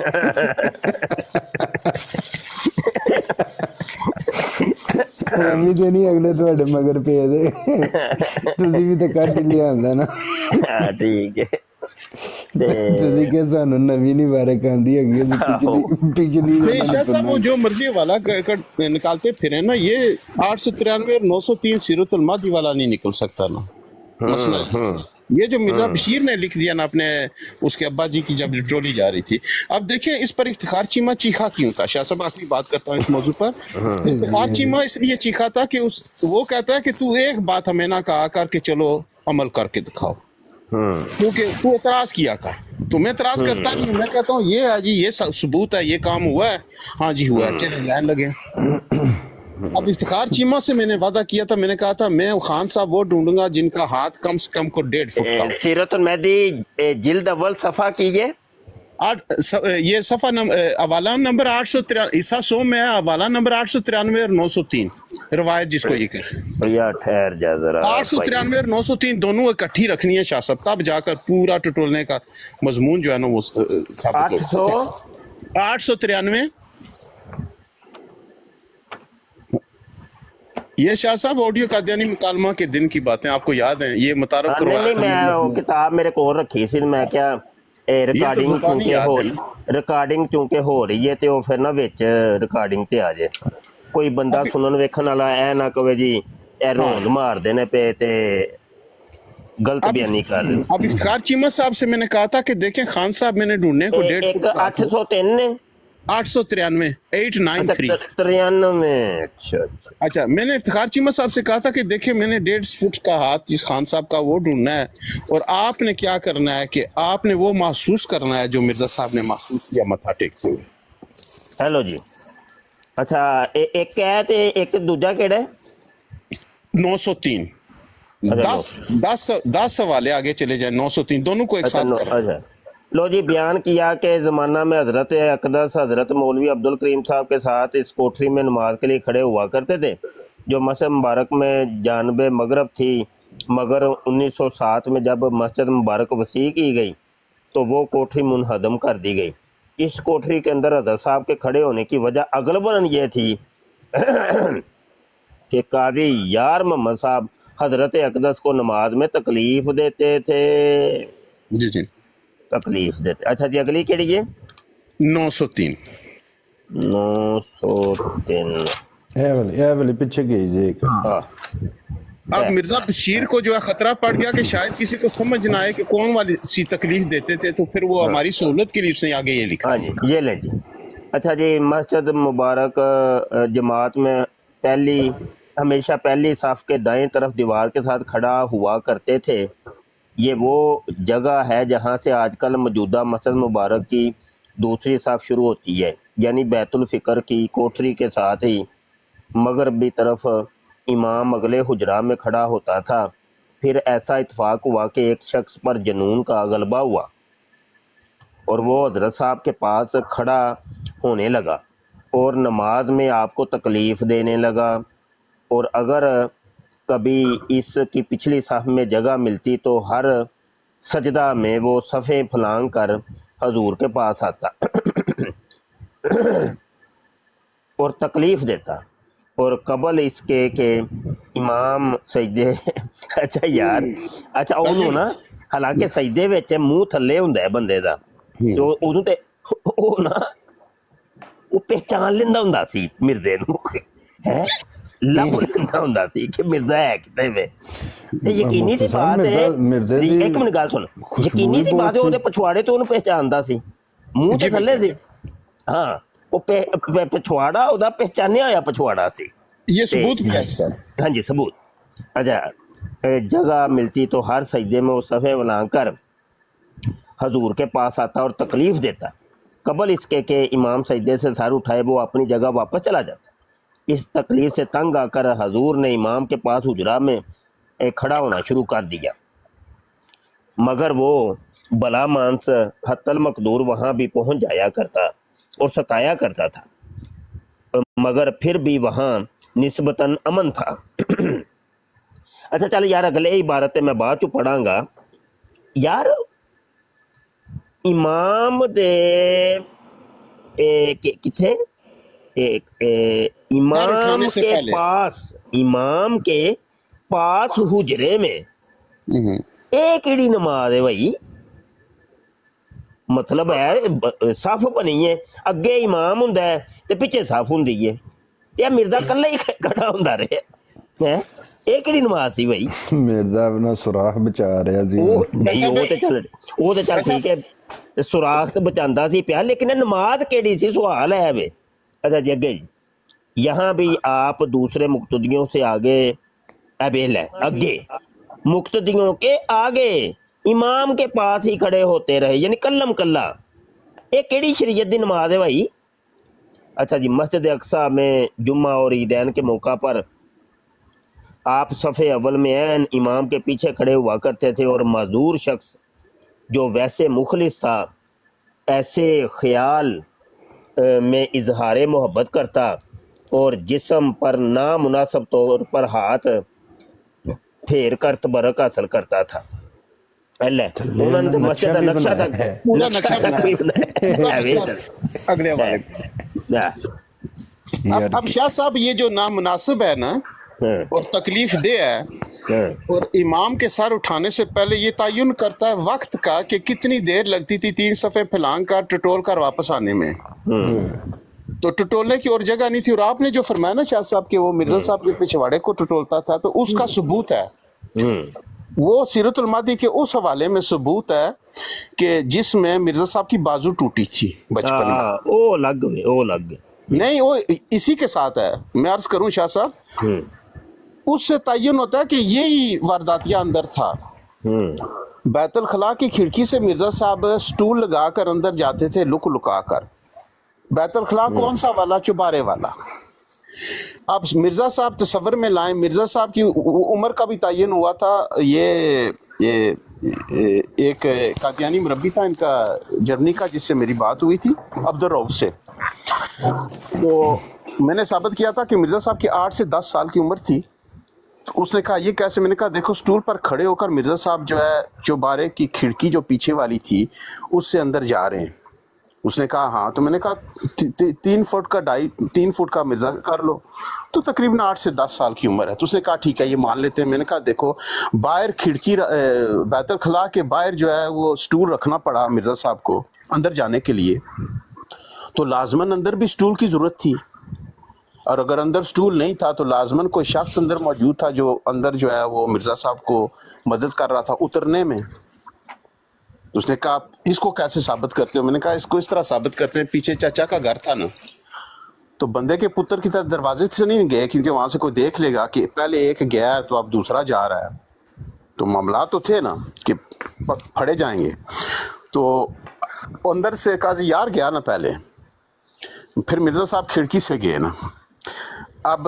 امی تے نہیں اگلے تواڈے مگر پے دے، تسی بھی تے کڈ ہی لے آندا نا۔ ہاں ٹھیک ہے، تسی کہ سانو نویں نہیں بارک آندی ہے، پچھلی شاہ صاحب وہ جو مرضی والا نکالتے پھریں نا، یہ 893 اور 903 سیرت المہدی والا نہیں نکل سکتا نا، مسئلہ یہ جو مرزا بشیر نے لکھ دیا نا اپنے اس کے ابا جی کی جب ٹٹولی جا رہی تھی۔ اب دیکھیں اس پر افتخار چیمہ چیخا کیوں تھا؟ شاہ صاحب آخری بات کرتا ہوں اس موضوع پر۔ افتخار چیمہ اس لیے چیخا تھا کہ وہ کہتا ہے کہ تو ایک بات ہمیں نہ کہا کر کے چلو عمل کر کے دکھاؤ، کیونکہ تو اعتراض کیا کر، تم اعتراض کرتا نہیں، میں کہتا ہوں یہ ہے جی، یہ ثبوت ہے، یہ کام ہوا ہے، ہاں جی ہوا ہے، چلیں لین لگے۔ اب افتخار چیمہ سے میں نے وعدہ کیا تھا، میں نے کہا تھا میں خان صاحب وہ ڈھونڈوں گا جن کا ہاتھ کم سے کم کو 1.5 فٹ کا ہو۔ سیرت المہدی جلد اول صفحہ کیجئے، یہ صفحہ حوالہ نمبر 893 حصہ 100 میں ہے، حوالہ نمبر 893 اور 903 روایت جس کو یہ کہے۔ یا ٹھہر جا ذرا، 893 اور 903 دونوں اکٹھی رکھنی ہے شاہ صاحب، تب جا کر پورا ٹٹولنے کا مضمون جو ہے نا وہ ثابت ہوگا۔ 893 یہ شاہ صاحب آڈیو قادیانی مکالمہ کے دن کی باتیں آپ کو یاد ہیں، یہ متعارف کروایا نہیں، میں وہ کتاب میرے کو رکھی سی، میں کیا ریکارڈنگ چونکہ ہو رہی ہے تو پھر نہ وچ ریکارڈنگ تے آ جائے، کوئی بندہ سنن ویکھن والا اے نہ کہے جی اے روند مار دینے پہ تے غلط بیانی کر رہے۔ اب افتخار چیمہ صاحب سے میں نے کہا تھا کہ دیکھیں خان صاحب میں نے ڈھونڈنے کو 1.5 فٹ 803 نے 893 893। 93। अच्छा, मैंने इफ्तिखार चीमा साहब से कहा था कि देखिए मैंने 1.5 फुट का हाथ जिस खान साहब का वो ढूंढना है, और आपने क्या करना है कि आपने वो महसूस करना है जो मिर्जा साहब ने महसूस किया मत्था टेकते हुए। हेलो जी। अच्छा, एक है ते एक दूजा केड़ा है? 903। 10 सवाल आगे चले जाए, 903 दोनों को एक साथ करें। अच्छा, लो जी, बयान किया कि ज़माना में हज़रत अक़दस हज़रत मौलवी अब्दुल करीम साहब के साथ इस कोठरी में नमाज के लिए खड़े हुआ करते थे, जो मस्जिद मुबारक में जानब मगरब थी, मगर 1907 में जब मस्जिद मुबारक वसी की गई तो वो कोठरी मुनहदम कर दी गई। इस कोठरी के अंदर हज़रत साहब के खड़े होने की वजह अगलबन ये थी कि काजी यार मोहम्मद साहब हज़रत अक़दस को नमाज में तकलीफ़ देते थे। जी जी, तकलीफ देते। अच्छा जी, अगली केड़ी है? 903। 903। ये वाली पीछे की जी। हाँ। अब मिर्जा बशीर को जो है खतरा पड़ गया कि शायद किसी को समझ ना आए कि कौन वाली सी तकलीफ देते थे, तो फिर वो हमारी सहूलत के लिए उसने आगे ये लिखा। हाँ जी, ये ले जी। अच्छा जी, मस्जिद मुबारक जमात में हमेशा पहली साफ के दाएं तरफ दीवार के साथ खड़ा हुआ करते थे। ये वो जगह है जहाँ से आजकल मौजूदा मस्जिद मुबारक की दूसरी साफ शुरू होती है, यानी बैतुल फ़िक्र की कोठरी के साथ ही मगरबी तरफ इमाम अगले हुजरा में खड़ा होता था। फिर ऐसा इत्फाक हुआ कि एक शख्स पर जुनून का गलबा हुआ और वो हज़रत साहब के पास खड़ा होने लगा और नमाज में आपको तकलीफ़ देने लगा, और अगर कभी इसकी पिछली साफ में जगह मिलती तो हर सजदा में वो सफ़े फलांग कर हजूर के पास आता और तकलीफ़ देता, और कबल इसके के इमाम सजदे अच्छा यार, अच्छा उन्होंने ना, हालांकि सजदे विच मूँह थल्ले हुंदा है बंदे दा, तो उदों ते वो ना वो पहचान लेंदा हुंदा सी मिर्दे नूं, है लभ लेंदा हुंदा सी कि मिर्जा है किते वे। ते यकीनी सी बात है, एक मिनट गल सुन, यकीनी सी बात है ओदे पछवाड़े तो उन्हें पहचानदा सी, मूँह ते थल्ले सी। हाँ, वो पछवाड़ा ओदा पहचानिया होया पछवाड़ा सी। ये सबूत भी है इसका। हाँ जी, सबूत। अच्छा, जगह मिलती तो हर सजदे में वो सफ़े बना कर हजूर के पास आता और तकलीफ़ देता, कबल इसके के इमाम सजदे से सर उठाए वो अपनी जगह वापस चला जाता। इस तकलीफ से तंग आकर हजूर ने इमाम के पास हुजरा में खड़ा होना शुरू कर दिया, मगर वो भला मानस हत्तल मकदूर वहाँ भी पहुँच जाया करता और सताया करता था, मगर फिर भी वहाँ निस्बतन अमन था। अच्छा चल यार, अगले इबारत मैं बाद चो पढ़ांगा यार। इमाम दे किथे इमाम के पास हुजरे में एक ही नमाज है भाई, मतलब है साफ बनी है, अगे इमाम हुंदा है ते पिछे साफ हुंदी है, ते मिर्जा कल्ला ही खड़ा हुंदा रहे है, एक ही नमाज थी भाई। मिर्जा अपना सुराख बचा रहा जी। नहीं वो ते चल ठीक है, सुराख तो बचांदा सी पिया, लेकिन नमाज केड़ी सी सवाल है वे। अच्छा जी, अगे यहाँ भी आप दूसरे मुक्तदियों से आगे अबेल है, अगे मुक्तदियों के आगे इमाम के पास ही खड़े होते रहे, यानी कल्लम कल्ला। ये केड़ी शरीयत दी नमाज है भाई? अच्छा जी, मस्जिद अक्सा में जुम्मा और ईदैन के मौका पर आप सफ़े अव्वल में ऐन इमाम के पीछे खड़े हुआ करते थे, और माजूर शख्स जो वैसे मुखलिस था, ऐसे ख्याल में इजहार मोहब्बत करता और जिस्म पर नामुनासिब तौर पर हाथ फेर कर तबरक हासिल करता था। उन्होंने मस्जिद नक्शा तक अगले वाले। अब शाह साहब, ये जो नामुनासिब है ना और तकलीफ दे है, और इमाम के सर उठाने से पहले ये तयन करता है वक्त का कि कितनी देर लगती थी 3 सफ़े फलांग कर टटोल कर वापस आने में, तो टटोलने की और जगह नहीं थी। और आपने जो फरमाया ना शाह साहब के वो मिर्जा साहब के पिछवाड़े को टटोलता था, तो उसका सबूत है, वो सीरतुल मादी के उस हवाले में सबूत है کہ جس میں مرزا صاحب کی بازو ٹوٹی تھی بچپن میں. وہ الگ نہیں وہ اسی کے ساتھ ہے. میں عرض کروں شاہ صاحب اس سے تعین ہوتا ہے کہ یہی وارداتیہ اندر تھا. بیت الخلاء کی کھڑکی سے مرزا صاحب سٹول لگا کر اندر جاتے تھے لکا کر. بیت الخلاء کون سا والا؟ چبارے والا. اب مرزا صاحب تصور میں لائیں، مرزا صاحب کی عمر کا بھی تعین ہوا تھا. یہ ایک قادیانی مربی تھا ان کا جرنی کا، جس سے میری بات ہوئی تھی عبد الرؤف سے. تو میں نے ثابت کیا تھا کہ مرزا صاحب کی 8 سے 10 سال کی عمر تھی. اس نے کہا یہ کیسے؟ میں نے کہا دیکھو سٹول پر کھڑے ہو کر مرزا صاحب جو ہے چوبارے کی کھڑکی جو پیچھے والی تھی اس سے اندر جا رہے ہیں. اس نے کہا ہاں. تو میں نے کہا 3 فٹ کا مرزا کر لو. تو تقریباً 8 سے 10 سال کی عمر ہے. تو اس نے کہا ٹھیک ہے یہ مان لیتے ہیں. میں نے کہا دیکھو باہر کھڑکی بیت الخلاء کے باہر جو ہے وہ سٹول رکھنا پڑا مرزا صاحب کو اندر جانے کے لیے، تو لازماً اندر بھی سٹول کی ضرورت تھی. اور اگر اندر سٹول نہیں تھا تو لازماً کوئی شخص اندر موجود تھا جو اندر جو ہے وہ مرزا صاحب کو مدد کر رہا تھا اترنے میں. تو اس نے کہا اس کو کیسے ثابت کرتے ہو؟ میں نے کہا اس کو اس طرح ثابت کرتے ہیں، پیچھے چچا کا گھر تھا نا، تو بندے کے پتر کی طرف دروازے سے نہیں گئے کیونکہ وہاں سے کوئی دیکھ لے گا کہ پہلے ایک گیا ہے تو اب دوسرا جا رہا ہے. تو معاملات تو تھے نا کہ پھڑے جائیں گے. تو اندر سے قاضی یار گیا نا پہلے، پھر مرزا صاحب کھڑکی سے گئے نا. اب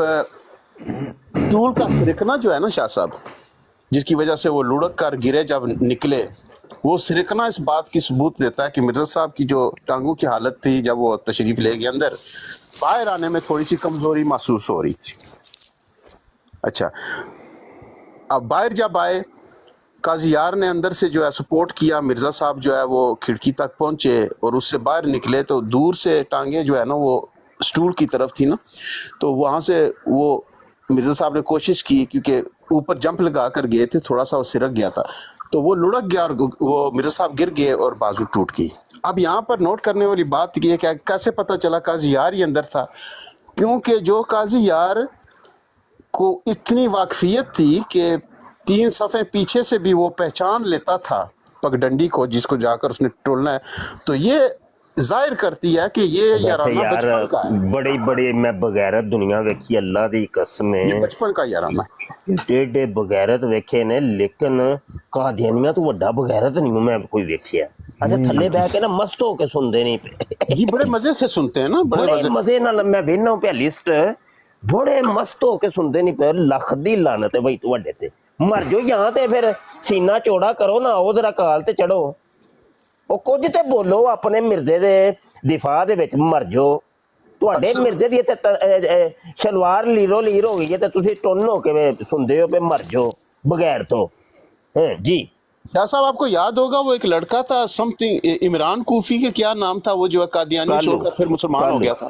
ٹول کا سرکنا جو ہے نا شاہ صاحب، جس کی وجہ سے وہ لڑک کر گرے جب نکلے، وہ سرکنا اس بات کی ثبوت دیتا ہے کہ مرزا صاحب کی جو ٹانگوں کی حالت تھی جب وہ تشریف لے گئے اندر، باہر آنے میں تھوڑی سی کمزوری محسوس ہو رہی تھی. اچھا اب باہر جب آئے، قاضی یار نے اندر سے جو ہے سپورٹ کیا، مرزا صاحب جو ہے وہ کھڑکی تک پہنچے اور اس سے باہر نکلے تو دور سے ٹانگیں جو ہے نا وہ سٹول کی طرف تھی نا، تو وہاں سے وہ مرزا صاحب نے کوشش کی، کیونکہ اوپر جمپ لگا کر گئے تھے، تھوڑا سا وہ سرک گیا تھا تو وہ لڑک گیا اور وہ مرزا صاحب گر گئے اور بازو ٹوٹ گئی. اب یہاں پر نوٹ کرنے والی بات یہ ہے کہ کیسے پتہ چلا قاضی یار ہی اندر تھا؟ کیونکہ جو قاضی یار کو اتنی واقفیت تھی کہ 3 صفحے پیچھے سے بھی وہ پہچان لیتا تھا پگڈنڈی کو جس کو جا کر اس نے ٹولنا ہے، تو یہ ظاہر کرتی ہے کہ یہ یارانہ بچپن کا ہے. بڑی میں بغیرت دنیا ویکھی اللہ دی قسم یہ بچپن کا یارانہ ہے. ٹیڈے بغیرت ویکھے نے، لیکن قادیانیاں تو وڈا بغیرت نہیں میں کوئی ویکھیا. اچھا تھلے بہ کے نا مست ہو کے سنتے نہیں پے جی، بڑے مزے سے سنتے ہیں نا، بڑے مزے نال. میں وینا پہ لسٹ بڑے مست ہو کے سنتے نہیں پے. لکھ دی لعنت ہے بھائی تواڈے تے. مر جو یہاں تے پھر سینہ چوڑا کرو نا، او ذرا کال تے چڑھو، او کچھ تے بولو اپنے مرزے دے دفاع دے وچ. مر جو تواڈے مرزے دی تے شلوار لیرو لیر ہو گئی ہے تے تسی ٹن ہو کے سندے ہو پہ. مر جو بغیر تو. جی شاہ صاحب آپ کو یاد ہوگا وہ ایک لڑکا تھا سم تھنگ عمران کوفی کے کیا نام تھا، وہ جو ہے قادیانی چھوڑ کر پھر مسلمان ہو گیا تھا.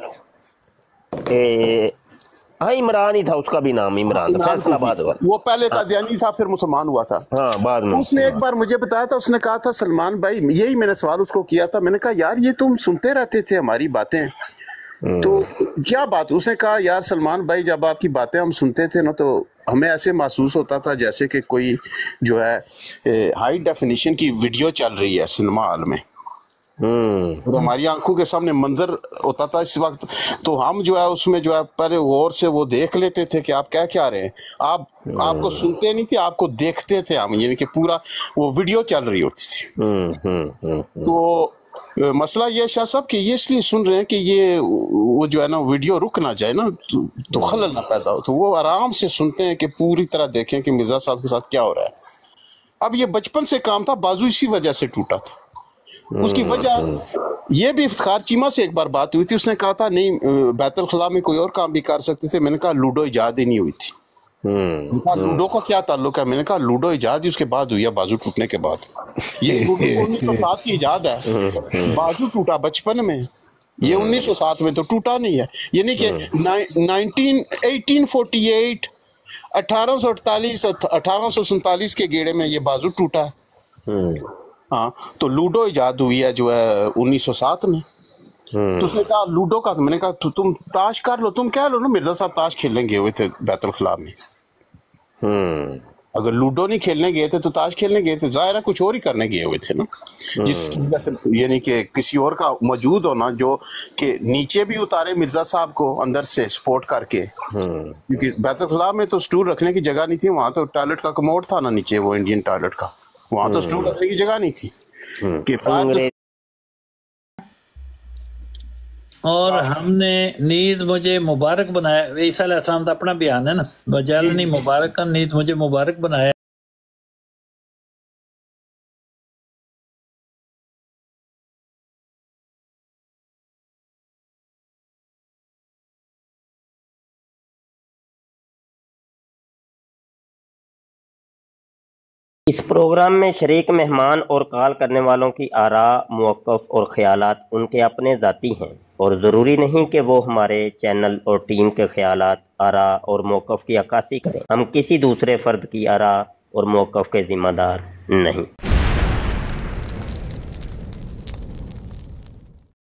ہاں عمران ہی تھا اس کا بھی نام، عمران فیصلہ آباد ہوا. وہ پہلے قادیانی تھا پھر مسلمان ہوا تھا. ہاں بعد میں اس نے ایک بار مجھے بتایا تھا، اس نے کہا تھا سلمان بھائی، یہی میں نے سوال اس کو کیا تھا، میں نے کہا یار یہ تم سنتے رہتے تھے ہماری باتیں تو کیا بات؟ اس نے کہا یار سلمان بھائی جب آپ کی باتیں ہم سنتے تھے نا تو ہمیں ایسے محسوس ہوتا تھا جیسے کہ کوئی جو ہے ہائی ڈیفینیشن کی ویڈیو چل رہی ہے سنیما ہال میں، اور ہماری آنکھوں کے سامنے منظر ہوتا تھا اس وقت، تو ہم جو ہے اس میں جو ہے پہلے غور سے وہ دیکھ لیتے تھے کہ آپ کیا رہے ہیں. آپ کو سنتے نہیں تھے، آپ کو دیکھتے تھے ہم، یعنی کہ پورا وہ ویڈیو چل رہی ہوتی تھی. تو مسئلہ یہ شاہ صاحب کہ یہ اس لیے سن رہے ہیں کہ یہ وہ جو ہے نا ویڈیو رک نہ جائے نا تو خلل نہ پیدا ہو، تو وہ آرام سے سنتے ہیں کہ پوری طرح دیکھیں کہ مرزا صاحب کے ساتھ کیا ہو رہا ہے. اب یہ بچپن سے کام تھا، بازو اسی وجہ سے ٹوٹا تھا. اس کی وجہ یہ بھی افتخار چیمہ سے ایک بار بات ہوئی تھی، اس نے کہا تھا نہیں بیت الخلاء میں کوئی اور کام بھی کر سکتے تھے. میں نے کہا لوڈو ایجاد ہی نہیں ہوئی تھی. لوڈو کا کیا تعلق ہے؟ میں نے کہا لوڈو ایجاد ہی اس کے بعد ہوئی ہے، بازو ٹوٹنے کے بعد. یہ لوڈو 1907 کی ایجاد ہے، بازو ٹوٹا بچپن میں، یہ 1907 میں تو ٹوٹا نہیں ہے. یعنی کہ 1848 1848 1847 کے گیڑے میں یہ بازو ٹوٹا ہے. ہاں تو لوڈو ایجاد ہوئی ہے جو ہے 1907 میں. تو اس نے کہا لوڈو کا، میں نے کہا تم تاش کر لو، تم کہہ لو نا مرزا صاحب تاش کھیلنے گئے ہوئے تھے بیت الخلاء میں. اگر لوڈو نہیں کھیلنے گئے تھے تو تاش کھیلنے گئے تھے، ظاہر ہے کچھ اور ہی کرنے گئے ہوئے تھے نا، جس کی وجہ سے یعنی کہ کسی اور کا موجود ہونا جو کہ نیچے بھی اتارے مرزا صاحب کو اندر سے سپورٹ کر کے، کیونکہ بیت الخلاء میں تو سٹول رکھنے کی جگہ نہیں تھی، وہاں تو ٹوائلٹ کا کموڈ تھا نا نیچے، وہ انڈین ٹوائلٹ کا، وہاں تو سٹول رکھنے کی جگہ نہیں تھی کہ اور ہم نے نیز مجھے مبارک بنایا، عیسیٰ علیہ السلام کا اپنا بیان ہے نا، وجعلنی مبارکا، نیز مجھے مبارک بنایا۔ اس پروگرام میں شریک مہمان اور کال کرنے والوں کی آراء، موقف اور خیالات ان کے اپنے ذاتی ہیں اور ضروری نہیں کہ وہ ہمارے چینل اور ٹیم کے خیالات، آراء اور موقف کی عکاسی کریں۔ ہم کسی دوسرے فرد کی آراء اور موقف کے ذمہ دار نہیں۔